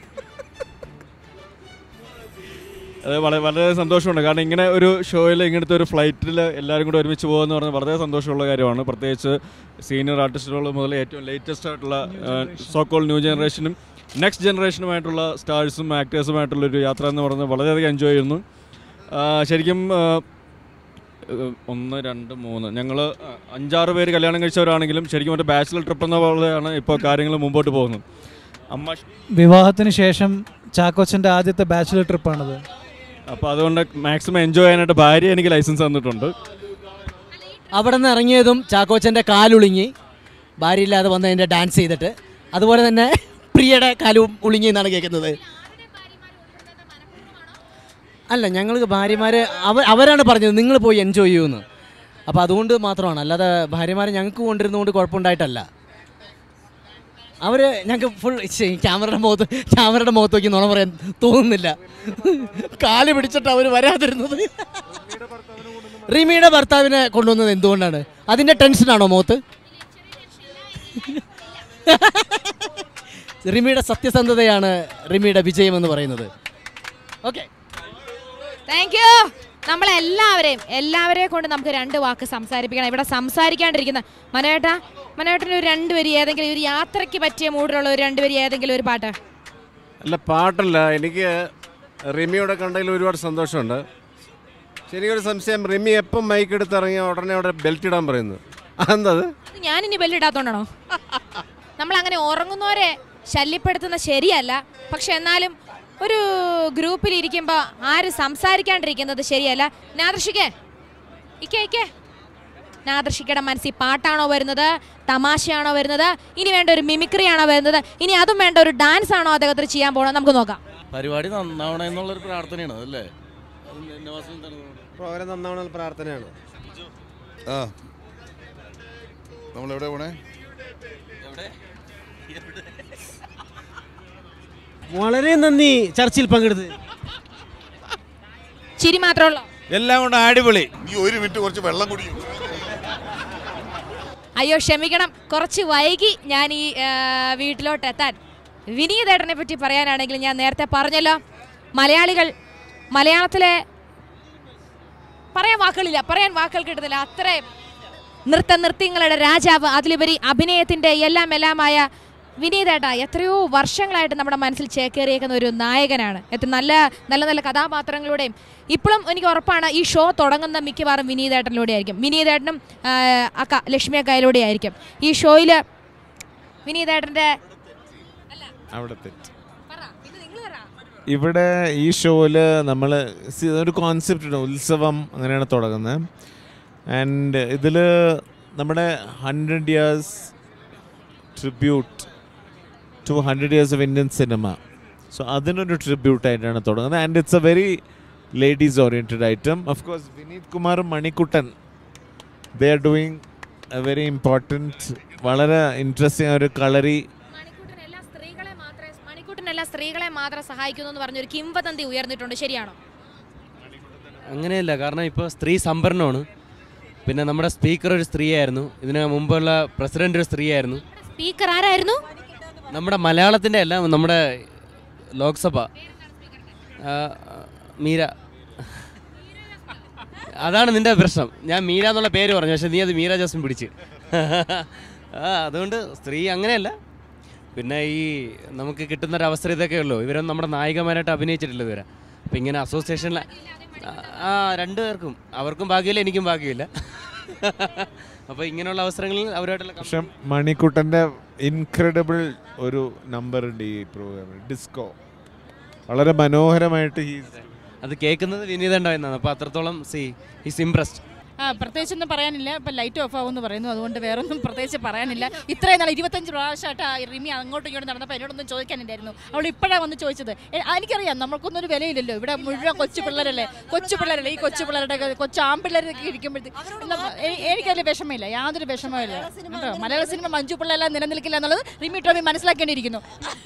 അത് വളരെ വളരെ സന്തോഷമുണ്ട്. കാരണം ഇങ്ങനെ ഒരു ഷോയിൽ ഇങ്ങനത്തെ ഒരു ഫ്ലൈറ്റിൽ എല്ലാവരും കൂടെ ഒരുമിച്ച് പോകുക എന്ന് പറഞ്ഞാൽ വളരെ സന്തോഷമുള്ള കാര്യമാണ്. പ്രത്യേകിച്ച് സീനിയർ ആർട്ടിസ്റ്റുകൾ മുതൽ ഏറ്റവും ലേറ്റസ്റ്റ് ആയിട്ടുള്ള സോക്കോൾ ന്യൂ ജനറേഷനും നെക്സ്റ്റ് ജനറേഷനുമായിട്ടുള്ള സ്റ്റാർസും ആക്ടേഴ്സുമായിട്ടുള്ളൊരു യാത്ര എന്ന് പറയുന്നത് വളരെയധികം എൻജോയ് ചെയ്യുന്നു. ശരിക്കും ഒന്ന് രണ്ട് മൂന്ന് ഞങ്ങൾ അഞ്ചാറ് പേര് കല്യാണം കഴിച്ചവരാണെങ്കിലും ശരിക്കും ഒരു ബാച്ചിലർ ട്രിപ്പ് എന്ന പോലെയാണ് ഇപ്പോൾ കാര്യങ്ങൾ മുമ്പോട്ട് പോകുന്നത്. അമ്മ വിവാഹത്തിന് ശേഷം ചാക്കോച്ചൻ്റെ ആദ്യത്തെ ബാച്ചിലർ ട്രിപ്പാണത്. അപ്പോൾ അതുകൊണ്ട് മാക്സിമം എൻജോയ് ചെയ്യാനായിട്ട് ഭാര്യ എനിക്ക് ലൈസൻസ് തന്നിട്ടുണ്ട്. അവിടെ നിന്ന് ഇറങ്ങിയതും ചാക്കോച്ചൻ്റെ കാലുളുങ്ങി, ഭാര്യയില്ലാതെ വന്നതിൻ്റെ ഡാൻസ് ചെയ്തിട്ട്. അതുപോലെ തന്നെ പ്രിയയുടെ കാലും ഉളുങ്ങി എന്നാണ് കേൾക്കുന്നത്. അല്ല, ഞങ്ങൾ ഭാര്യമാർ അവ അവരാണ് പറഞ്ഞത് നിങ്ങൾ പോയി എൻജോയ് ചെയ്യുമെന്ന്. അപ്പോൾ അതുകൊണ്ട് മാത്രമാണ്, അല്ലാതെ ഭാര്യമാരെ ഞങ്ങൾക്ക് കൊണ്ടിരുന്നതുകൊണ്ട് കുഴപ്പമുണ്ടായിട്ടല്ല. അവർ ഞങ്ങൾക്ക് ഫുൾ ക്യാമറയുടെ മുഖത്ത് ക്യാമറയുടെ മുഖത്ത് നോക്കി നുണ പറയാൻ തോന്നുന്നില്ല. കാല് പിടിച്ചിട്ട് അവർ വരാതിരുന്നത്. റിമിയുടെ ഭർത്താവിനെ കൊണ്ടുവന്നത് എന്തുകൊണ്ടാണ്? അതിൻ്റെ ടെൻഷനാണോ മുഖത്ത്? റിമിയുടെ സത്യസന്ധതയാണ് റിമിയുടെ വിജയം എന്ന് പറയുന്നത്. Okay, thank you. നമ്മളെല്ലാവരെയും എല്ലാവരെയും കൊണ്ട് നമുക്ക് രണ്ട് വാക്ക് സംസാരിപ്പിക്കണം. ഇവിടെ സംസാരിക്കാണ്ടിരിക്കുന്ന മനോേട്ട മനോേട്ടന് ഒരു രണ്ടുപേര് ഏതെങ്കിലും ഒരു യാത്രയ്ക്ക് പറ്റിയ മൂഡിലുള്ള ഒരു രണ്ടുപേര് ഏതെങ്കിലും ഒരു പാട്ട്. അല്ല, പാട്ടല്ല, എനിക്ക് റിമിയോടെ കണ്ടതിൽ ഒരുപാട് സന്തോഷമുണ്ട്. ശരിയൊരു സംശയം, റിമി എപ്പം മൈക്ക് എടുത്തിറങ്ങിയ ഉടനെ അവിടെ ബെൽറ്റ് ഇടാൻ പറയുന്നത് അതെന്തത്? ഞാനിനി ബെല്ല് ഇടാത്തോണ്ടാണോ? നമ്മളങ്ങനെ ഉറങ്ങുന്നവരെ ശല്യപ്പെടുത്തുന്ന ശരിയല്ല. പക്ഷെ എന്നാലും ഒരു ഗ്രൂപ്പിൽ ഇരിക്കുമ്പോൾ ആരും സംസാരിക്കാണ്ടിരിക്കുന്നത് ശരിയല്ല. നാദർശിക്കേ ഇക്കേ ഇക്കേ നാദർശിക്കയുടെ മനസ്സിൽ പാട്ടാണോ വരുന്നത്, തമാശയാണോ വരുന്നത്, ഇനി വേണ്ട ഒരു മിമിക്രി ആണോ വരുന്നത്, ഇനി അതും വേണ്ട ഒരു ഡാൻസ് ആണോ അദ്ദേഹത്തിന് ചെയ്യാൻ പോകണം? നമുക്ക് നോക്കാം. പരിപാടി നന്നാവണം എന്നുള്ളൊരു പ്രാർത്ഥനയാണ് അല്ലേ? പ്രോഗ്രാം നന്നാവണ പ്രാർത്ഥനയാണ്. ആ നമ്മളെവിടെ പോണേ? വളരെ നന്ദി ചർച്ചയിൽ പങ്കെടുത്ത്. ചിരി മാത്രമല്ലോ, എല്ലാം കൊണ്ട് അടിപൊളി. നീ ഒരു മിനിറ്റ് കുറച്ച് വെള്ളം കുടിക്കും. അയ്യോ ക്ഷമിക്കണം, കുറച്ച് വൈകി ഞാൻ ഈ വീട്ടിലോട്ട് എത്താൻ. വിനീതേട്ടനെ പറ്റി പറയാനാണെങ്കിൽ ഞാൻ നേരത്തെ പറഞ്ഞല്ലോ, മലയാളികൾ മലയാളത്തിലെ പറയാൻ വാക്കുകളില്ല, പറയാൻ വാക്കുകൾ കിട്ടുന്നില്ല. അത്രയും നൃത്ത നൃത്യങ്ങളുടെ രാജാവ്, അതിലുപരി അഭിനയത്തിൻ്റെ എല്ലാം എല്ലാമായ വിനീതേട്ട എത്രയോ വർഷങ്ങളായിട്ട് നമ്മുടെ മനസ്സിൽ ചേക്കേറിയേക്കുന്ന ഒരു നായകനാണ്. എത്ര നല്ല നല്ല നല്ല കഥാപാത്രങ്ങളുടെയും ഇപ്പോഴും എനിക്ക് ഉറപ്പാണ് ഈ ഷോ തുടങ്ങുന്ന മിക്കവാറും വിനീതേട്ടനിലൂടെ ആയിരിക്കും. വിനീതേട്ടനും അക്ക ലക്ഷ്മി അക്കയിലൂടെ ആയിരിക്കും ഈ ഷോയിൽ. വിനീതേട്ടൻ്റെ ഇവിടെ ഈ ഷോയിൽ നമ്മൾ ഒരു കോൺസെപ്റ്റ് ഉണ്ട്, ഉത്സവം അങ്ങനെയാണ് തുടങ്ങുന്നത്. ആൻഡ് ഇതിൽ നമ്മുടെ hundred years tribute to hundred years of Indian cinema, so അതിനൊരു ട്രിബ്യൂട്ടായിട്ടാണ് തുടങ്ങുന്നത്. And it's a very ladies oriented item. Of course Vineeth കുമാറും Manikuttan they are doing a very important, വളരെ ഇൻട്രസ്റ്റിംഗ് ഒരു കളറി. മണിക്കുട്ടനെല്ലാം സ്ത്രീകളെ മാത്രം സഹായിക്കുന്നു എന്ന് പറഞ്ഞൊരു കിംവദന്തി ഉയർന്നിട്ടുണ്ട്, ശരിയാണോ? അങ്ങനെയല്ല, കാരണം ഇപ്പോൾ സ്ത്രീ സംഭരണമാണ്. പിന്നെ നമ്മുടെ സ്പീക്കർ ഒരു സ്ത്രീയായിരുന്നു, ഇതിന് മുമ്പുള്ള പ്രസിഡന്റ് ഒരു സ്ത്രീയായിരുന്നു. സ്പീക്കർ ആരായിരുന്നു? നമ്മുടെ മലയാളത്തിൻ്റെ അല്ല, നമ്മുടെ ലോക്സഭ മീര. അതാണ് നിന്റെ പ്രശ്നം. ഞാൻ മീര എന്നുള്ള പേര് പറഞ്ഞു, പക്ഷെ നീ അത് മീര ജാസ്മിൻ പിടിച്ച്. ആ അതുകൊണ്ട് സ്ത്രീ അങ്ങനെയല്ല. പിന്നെ ഈ നമുക്ക് കിട്ടുന്നൊരു അവസരം ഇതൊക്കെ ഉള്ളൂ. ഇവരൊന്നും നമ്മുടെ നായികമാരായിട്ട് അഭിനയിച്ചിട്ടില്ല ഇതുവരെ. അപ്പം ഇങ്ങനെ അസോസിയേഷനിൽ ആ രണ്ടു പേർക്കും, അവർക്കും ഭാഗ്യമില്ല എനിക്കും ഭാഗ്യമില്ല. അപ്പോൾ ഇങ്ങനെയുള്ള അവസരങ്ങളിൽ അവരുമായിട്ടുള്ള പക്ഷെ മണിക്കുട്ടൻ്റെ ഇൻക്രെഡിബിൾ ഒരു നമ്പർ ഉണ്ട് ഈ പ്രോഗ്രാമിൽ, ഡിസ്കോ. വളരെ മനോഹരമായിട്ട് ഈ അത് കേൾക്കുന്നത് വിനീത ഉണ്ടായിരുന്നതാണ്. അപ്പോൾ അത്രത്തോളം സി ഹിസ് ഇംപ്രസ്ഡ്. ആ പ്രത്യേകിച്ചൊന്നും പറയാനില്ല. ഇപ്പം ലൈറ്റ് ഓഫ് ആവുമെന്ന് പറയുന്നു, അതുകൊണ്ട് വേറൊന്നും പ്രത്യേകിച്ച് പറയാനില്ല. ഇത്രയും നാൾ ഇരുപത്തഞ്ച് പ്രാവശ്യമായിട്ട് റിമി അങ്ങോട്ടും ഇങ്ങോട്ടും നടന്നപ്പോൾ എന്നോടൊന്നും ചോദിക്കാനുണ്ടായിരുന്നു. അവൾ ഇപ്പോഴാണ് വന്ന് ചോദിച്ചത്. എനിക്കറിയാം നമ്മൾക്കൊന്നും ഒരു വിലയില്ലല്ലോ, ഇവിടെ മുഴുവൻ കൊച്ചു പിള്ളേരല്ലേ, കൊച്ചു പിള്ളേരല്ലേ, ഈ കൊച്ചു പിള്ളേരുടെ കൊച്ചു ആൺപിള്ളേരൊക്കെ ഇരിക്കുമ്പോഴത്തേക്ക് എനിക്കതിൽ വിഷമമില്ല, യാതൊരു വിഷമമില്ല കേട്ടോ. മലയാള സിനിമ മഞ്ജു പിള്ളേരെല്ലാം നിലനിൽക്കില്ല എന്നുള്ളത് റിമി ടോമി മനസ്സിലാക്കേണ്ടിയിരിക്കുന്നു.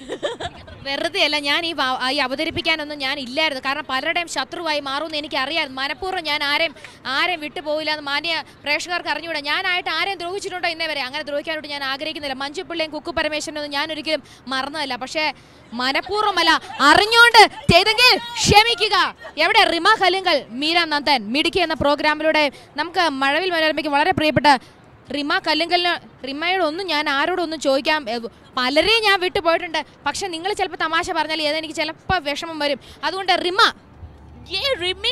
വെറുതെ അല്ല, ഞാൻ ഈ ഈ അവതരിപ്പിക്കാനൊന്നും ഞാൻ ഇല്ലായിരുന്നു. കാരണം പലരുടെയും ശത്രുവായി മാറുമെന്ന് എനിക്കറിയാം. മനഃപൂർവ്വം ഞാൻ ആരെയും ആരെയും വിട്ടുപോകില്ല എന്ന് മാന്യ പ്രേക്ഷകർക്ക് അറിഞ്ഞുകൂടാ. ഞാനായിട്ട് ആരെയും ദ്രോഹിച്ചിട്ടുണ്ടോ ഇന്നേ വരെ? അങ്ങനെ ദ്രോഹിക്കാനായിട്ട് ഞാൻ ആഗ്രഹിക്കുന്നില്ല. മഞ്ജു പിള്ളയും കുക്കു പരമേശ്വരനൊന്നും ഞാൻ ഒരിക്കലും മറന്നതല്ല. പക്ഷേ മനഃപൂർവ്വമല്ല, അറിഞ്ഞുകൊണ്ട് ചെയ്തെങ്കിൽ ക്ഷമിക്കുക. എവിടെ റിമ കലുങ്കൽ, മീര നന്ദൻ മിടുക്കി എന്ന പ്രോഗ്രാമിലൂടെ നമുക്ക് മഴവിൽ മനോരമയ്ക്ക് വളരെ പ്രിയപ്പെട്ട റിമ കല്ലുങ്കലിന് റിമയോടൊന്നും ഞാൻ ആരോടൊന്നും ചോദിക്കാം, പലരെയും ഞാൻ വിട്ടുപോയിട്ടുണ്ട്. പക്ഷെ നിങ്ങൾ ചിലപ്പോൾ തമാശ പറഞ്ഞാൽ ഏതെനിക്ക് ചിലപ്പോൾ വിഷമം വരും. അതുകൊണ്ട് റിമ ഏ റിമി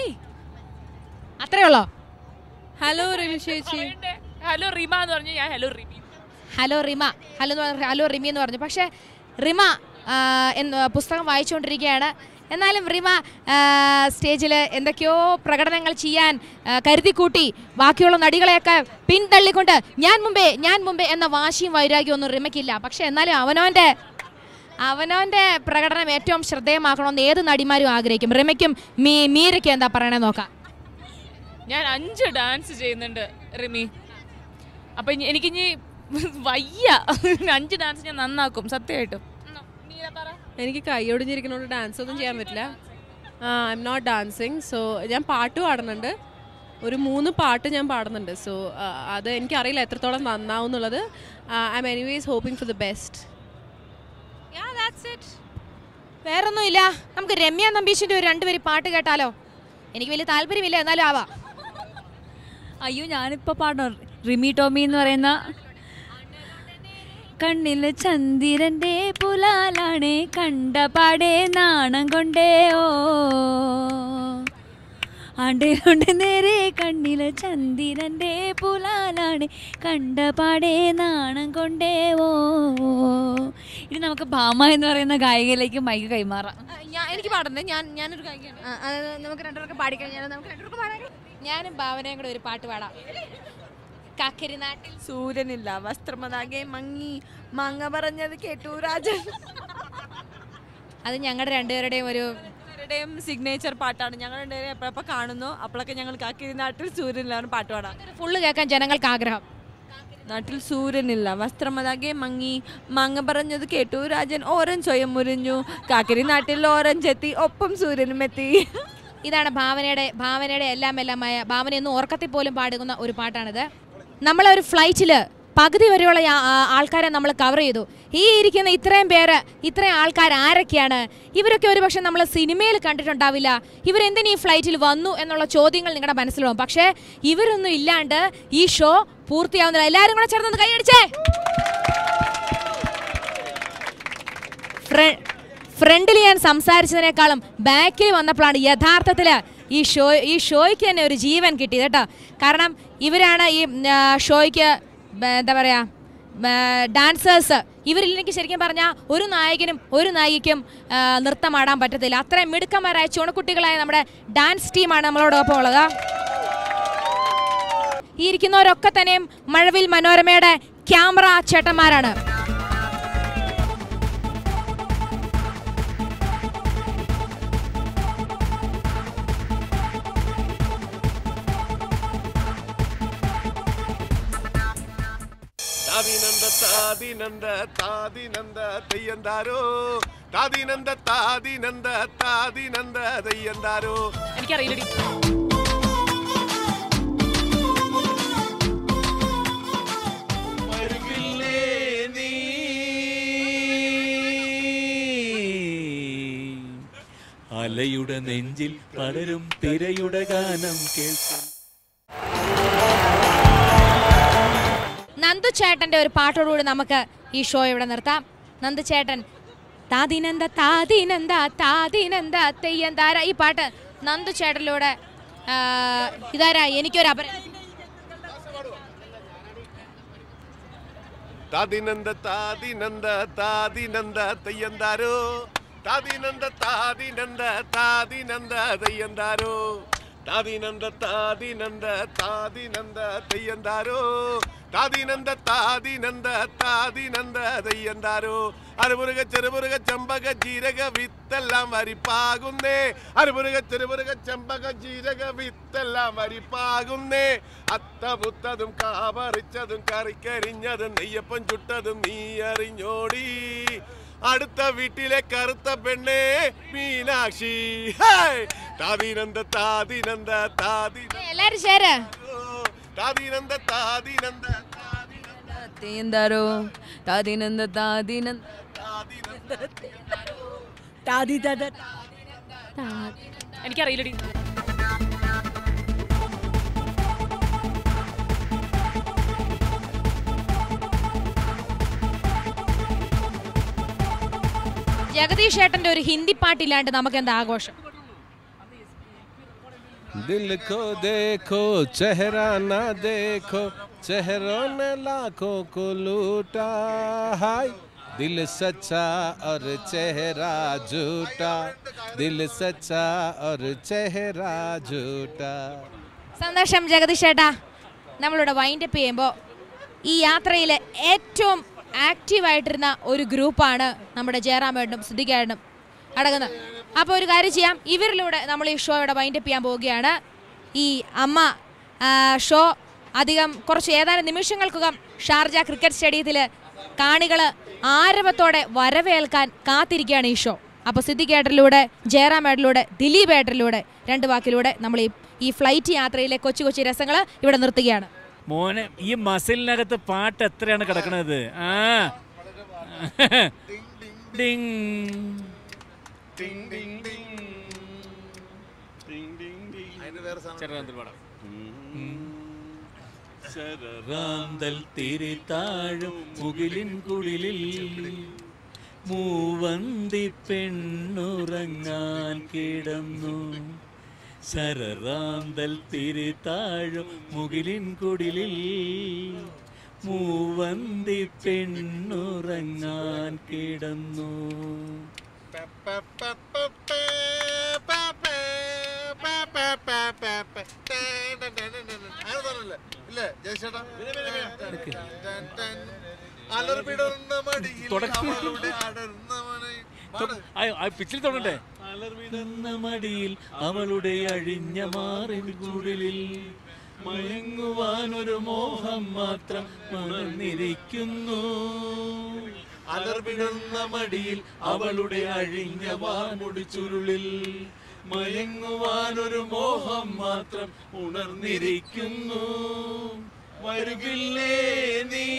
അത്രേ ഉള്ളോ? ഹലോ റിമി ചേച്ചി. ഹലോ റിമ എന്ന് പറഞ്ഞു, ഞാൻ hello Rimi hello Rima hello hello Rimi എന്ന് പറഞ്ഞു. പക്ഷേ റിമ എന്ന് പുസ്തകം വായിച്ചുകൊണ്ടിരിക്കുകയാണ്. എന്നാലും റിമ സ്റ്റേജിൽ എന്തൊക്കെയോ പ്രകടനങ്ങൾ ചെയ്യാൻ കരുതിക്കൂട്ടി ബാക്കിയുള്ള നടികളെയൊക്കെ പിന്തള്ളിക്കൊണ്ട് ഞാൻ മുമ്പേ ഞാൻ മുമ്പേ എന്ന വാശിയും വൈരാഗ്യവും ഒന്നും റിമയ്ക്കില്ല. പക്ഷെ എന്നാലും അവനവൻ്റെ അവനവൻ്റെ പ്രകടനം ഏറ്റവും ശ്രദ്ധേയമാക്കണമെന്ന് ഏത് നടിമാരും ആഗ്രഹിക്കും. റിമയ്ക്കും മീ മീരയ്ക്കും എന്താ പറയണേ നോക്കാം. ഞാൻ അഞ്ച് ഡാൻസ് ചെയ്യുന്നുണ്ട് റിമി. അപ്പം എനിക്കിനി വയ്യ, അഞ്ച് ഡാൻസ് ഞാൻ നന്നാക്കും സത്യമായിട്ടും. എനിക്ക് കൈയൊടിഞ്ഞിരിക്കുന്നതുകൊണ്ട് ഡാൻസ് ഒന്നും ചെയ്യാൻ പറ്റില്ല. I'm not dancing. So ഞാൻ പാട്ട് പാടുന്നുണ്ട്, ഒരു മൂന്ന് പാട്ട് ഞാൻ പാടുന്നുണ്ട്. സോ അത് എനിക്കറിയില്ല എത്രത്തോളം നന്നാവും എന്നുള്ളത്. I'm anyways hoping for the best. വേറൊന്നുമില്ല, നമുക്ക് രമ്യ നമ്പീശിൻ്റെ ഒരു രണ്ടുപേര് പാട്ട് കേട്ടാലോ? എനിക്ക് വലിയ താല്പര്യമില്ല, എന്നാലും ആവാ. അയ്യോ ഞാനിപ്പോൾ പാടണം. റിമി ടോമി എന്ന് പറയുന്ന കണ്ണില് ചന്ദിരൻ്റെ പുലാലാണേ കണ്ടപാടേ നാണം കൊണ്ടേ ഓ ആണ്ടേ കൊണ്ട് നേരെ കണ്ണില് ചന്ദിരൻ്റെ പുലാലാണേ കണ്ടപാടേ നാണം കൊണ്ടേ ഓ. ഇനി നമുക്ക് ഭാമ എന്ന് പറയുന്ന ഗായികയിലേക്ക് മൈക്ക് കൈമാറാം. എനിക്ക് പാടണ്ടേ? ഞാൻ ഞാനൊരു ഗായികയാണ്. നമുക്ക് രണ്ടുപേർക്ക് പാടിക്കഴിഞ്ഞാൽ നമുക്ക് രണ്ടുപേർക്ക് പാടാം. ഞാനും ഭാവനയും കൂടെ ഒരു പാട്ട് പാടാം. കാക്കരിനാട്ടിൽ സൂര്യനില്ല വസ്ത്രമതാകെ മങ്ങി മാങ്ങ പറഞ്ഞത് കേട്ടു രാജൻ. അത് ഞങ്ങളുടെ രണ്ടുപേരുടെയും ഒരു സിഗ്നേച്ചർ പാട്ടാണ്. ഞങ്ങൾ രണ്ടുപേരും എപ്പോഴെപ്പോൾ കാണുന്നു അപ്പോഴൊക്കെ ഞങ്ങൾ കാക്കരിനാട്ടിൽ സൂര്യനിലാണ് പാട്ട് പാടാം. ഫുള്ള് കേൾക്കാൻ ജനങ്ങൾക്ക് ആഗ്രഹം. നാട്ടിൽ സൂര്യനില്ല വസ്ത്രമതാകെ മങ്ങി മാങ്ങ പറഞ്ഞത് കേട്ടു രാജൻ ഓരൻ സ്വയം മുരിഞ്ഞു കാക്കരി നാട്ടിൽ ഓരഞ്ചെത്തി ഒപ്പം സൂര്യനും എത്തി. ഇതാണ് ഭാവനയുടെ ഭാവനയുടെ എല്ലാം എല്ലാമായ ഭാവന എന്ന് ഓർക്കത്തിൽ പോലും പാടുന്ന ഒരു പാട്ടാണിത്. നമ്മളൊരു ഫ്ലൈറ്റിൽ പകുതി വരെയുള്ള ആൾക്കാരെ നമ്മൾ കവർ ചെയ്തു. ഈ ഇരിക്കുന്ന ഇത്രയും പേര് ഇത്രയും ആൾക്കാർ ആരൊക്കെയാണ്? ഇവരൊക്കെ ഒരു പക്ഷെ നമ്മൾ സിനിമയിൽ കണ്ടിട്ടുണ്ടാവില്ല. ഇവരെന്തിനീ ഈ ഫ്ലൈറ്റിൽ വന്നു എന്നുള്ള ചോദ്യങ്ങൾ നിങ്ങളുടെ മനസ്സിലാവും. പക്ഷേ ഇവരൊന്നും ഇല്ലാണ്ട് ഈ ഷോ പൂർത്തിയാവുന്നില്ല. എല്ലാവരും കൂടെ ചേർന്ന് കൈയടിച്ചേ. ഫ്രണ്ടിൽ ഞാൻ സംസാരിച്ചതിനേക്കാളും ബാക്കിൽ വന്നപ്പോഴാണ് യഥാർത്ഥത്തിൽ ഈ ഷോ ഈ ഷോയ്ക്ക് തന്നെ ഒരു ജീവൻ കിട്ടിയത് കേട്ടോ. കാരണം ഇവരാണ് ഈ ഷോയ്ക്ക് എന്താ പറയുക ഡാൻസേഴ്സ്. ഇവരില്ലെങ്കിൽ ശരിക്കും പറഞ്ഞാൽ ഒരു നായകനും ഒരു നായികയ്ക്കും നൃത്തമാടാൻ പറ്റത്തില്ല. അത്രയും മിടുക്കന്മാരായ ചുണക്കുട്ടികളായ നമ്മുടെ ഡാൻസ് ടീമാണ് നമ്മളോടൊപ്പം ഉള്ളത്. ഈ ഇരിക്കുന്നവരൊക്കെ തന്നെയും മഴവിൽ മനോരമയുടെ ക്യാമറ ചേട്ടന്മാരാണ്. താദിനന്ദ താദിനന്ദ താദിനന്ദ തെയ്യന്താരോ താദിനന്ദ താദിനന്ദ താദിനന്ദ തെയ്യന്താരോ. എനിക്കറിയില്ലടി. അലയുടെ നെഞ്ചിൽ പലരും തിരയുടെ ഗാനം കേൾക്കും. നന്ദു ചേട്ടൻ്റെ ഒരു പാട്ടോടുകൂടി നമുക്ക് ഈ ഷോ ഇവിടെ നിർത്താം. നന്ദു ചേട്ടൻ താതിനന്ദ താതിനന്ദ താതിനന്ദ തെയ്യന്താര ഈ പാട്ട് നന്ദു ചേട്ടനിലൂടെ ഇതാരാ എനിക്കൊരു അപര താതിനന്ദ താതിനന്ദ താതിനന്ദ തെയ്യന്താരോ താതിനന്ദ താതിനന്ദ താതിനന്ദ തെയ്യന്താരോ താതിനന്ദ താതിനന്ദ താതിനന്ദ തെയ്യന്താരോ താതിനന്ദ താതിനന്ദ താതിനന്ദ തെയ്യന്താരോ അരുമുരുക ചെറുമുരുക ചെമ്പക ജീരക വിത്തെല്ലാം വരിപ്പാകുന്നേ അരുമുരുക ചെറുമുരുക ചെമ്പക ജീരക വിത്തെല്ലാം വരിപ്പാകുന്നേ അത്തപുത്തതും കാപറിച്ചതും കറിക്കരിഞ്ഞതും നെയ്യപ്പം ചുട്ടതും നീ അറിഞ്ഞോടി അടുത്ത വീട്ടിലെ കറുത്ത പെണ്ണേ മീനാക്ഷി താതിനന്ദ താതിനന്ദ താതിനന്ദ എല്ലാരും ചേര് താതിനന്ദ താതിനന്ദ തെയ്യന്താരോ താതിനന്ദ താതിനന്ദ എനിക്കറിയില്ലടി. ജഗദീഷ് ഏട്ടന്റെ ഒരു ഹിന്ദി പാട്ടില്ലാണ്ട് നമുക്ക് എന്താ ആഘോഷം? दिल को देखो चेहरा ना देखो चेहरों ने लाखों को लूटा हाय दिल सच्चा और चेहरा झूठा दिल सच्चा और चेहरा झूठा. സന്തോഷം ജഗദീഷ് ഏട്ടാ. നമ്മളിവിടെ വൈൻഡപ്പ് ചെയ്യുമ്പോൾ ഈ യാത്രയിൽ ഏറ്റവും ആക്റ്റീവായിട്ടിരുന്ന ഒരു ഗ്രൂപ്പാണ് നമ്മുടെ ജയറാമേട്ടനും സിദ്ദിഖേട്ടനും അടങ്ങുന്നത്. അപ്പോൾ ഒരു കാര്യം ചെയ്യാം, ഇവരിലൂടെ നമ്മൾ ഈ ഷോ ഇവിടെ വൈൻഡപ്പ് ചെയ്യാൻ പോവുകയാണ്. ഈ അമ്മ ഷോ അധികം കുറച്ച് ഏതാനും നിമിഷങ്ങൾക്കകം ഷാർജ ക്രിക്കറ്റ് സ്റ്റേഡിയത്തിൽ കാണികൾ ആരവത്തോടെ വരവേൽക്കാൻ കാത്തിരിക്കുകയാണ് ഈ ഷോ. അപ്പോൾ സിദ്ദിഖേട്ടനിലൂടെ ജയറാമേട്ടനിലൂടെ ദിലീപ് ഏട്ടനിലൂടെ രണ്ട് വാക്കിലൂടെ നമ്മൾ ഈ ഈ ഫ്ലൈറ്റ് യാത്രയിലെ കൊച്ചു കൊച്ചു രസങ്ങൾ ഇവിടെ നിർത്തുകയാണ്. മോനെ ഈ മസിലിനകത്ത് പാട്ട് എത്രയാണ് കിടക്കുന്നത്? ആ ഡിങ് ശരറാന്തൽ തിരിതാഴും മുകിലിൻ കുടിലിൽ മൂവന്തി പെണ്ണുറങ്ങാൻ കിടന്നു ശരറാന്തൽ തിരിതാഴും മുകിലിൻ കുടിലിൽ മൂവന്തി പെണ്ണുറങ്ങാൻ കിടന്നു. പിച്ചിൽ തുടങ്ങട്ടെ. അലർവിടുന്ന മടിയിൽ അവളുടെ അഴിഞ്ഞ മാറിൻ കുടിലിൽ മയങ്ങുവാനൊരു മോഹം മാത്രം മറന്നിരിക്കുന്നു. അലർവിടുന്ന മടിയിൽ അവളുടെ അഴിഞ്ഞ വാമുടി ചുരുളിൽ മയങ്ങുവാനൊരു മോഹം മാത്രം ഉണർന്നിരിക്കുന്നു. വരുകില്ലേ നീ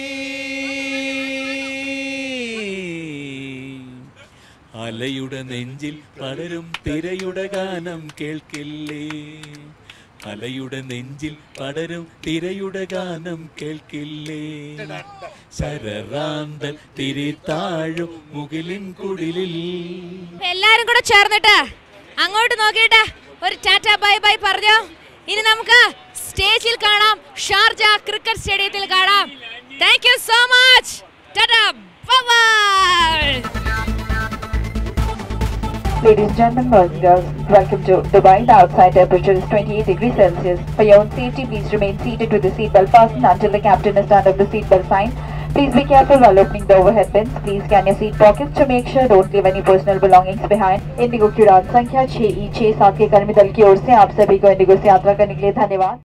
അലയുടെ നെഞ്ചിൽ പടരും തിരയുടെ ഗാനം കേൾക്കില്ലേ അലയുടെ നെഞ്ചിൽ പടരും തിരയുടെ ഗാനം കേൾക്കില്ലേ ശരറാന്തൽ തിരിതാഴും മുകിലിൻ കുടിലിൽ. എല്ലാരും കൂടെ ചേർന്നിട്ട് അങ്ങോട്ട് നോക്കിയിട്ട് ഒരു ടാറ്റ ബൈ ബൈ പറഞ്ഞോ. ഇനി നമുക്ക് സ്റ്റേജിൽ കാണാം, ഷാർജ ക്രിക്കറ്റ് സ്റ്റേഡിയത്തിൽ കാണാം. Thank you so much. Tata bye bye. Ladies and gentlemen, boys and girls, welcome to Dubai. The outside temperature is twenty-eight degrees Celsius. For your own safety, please remain seated with the seatbelt fastened until the captain has turned up the seatbelt sign. Please be careful while opening the overhead bins. Please scan your seat pockets to make sure don't leave any personal belongings behind. IndiGo की उड़ान संख्या छह ई छह सात के कर्मी दल की ओर से आप सभी को इंडिगो से यात्रा करने के लिए धन्यवाद.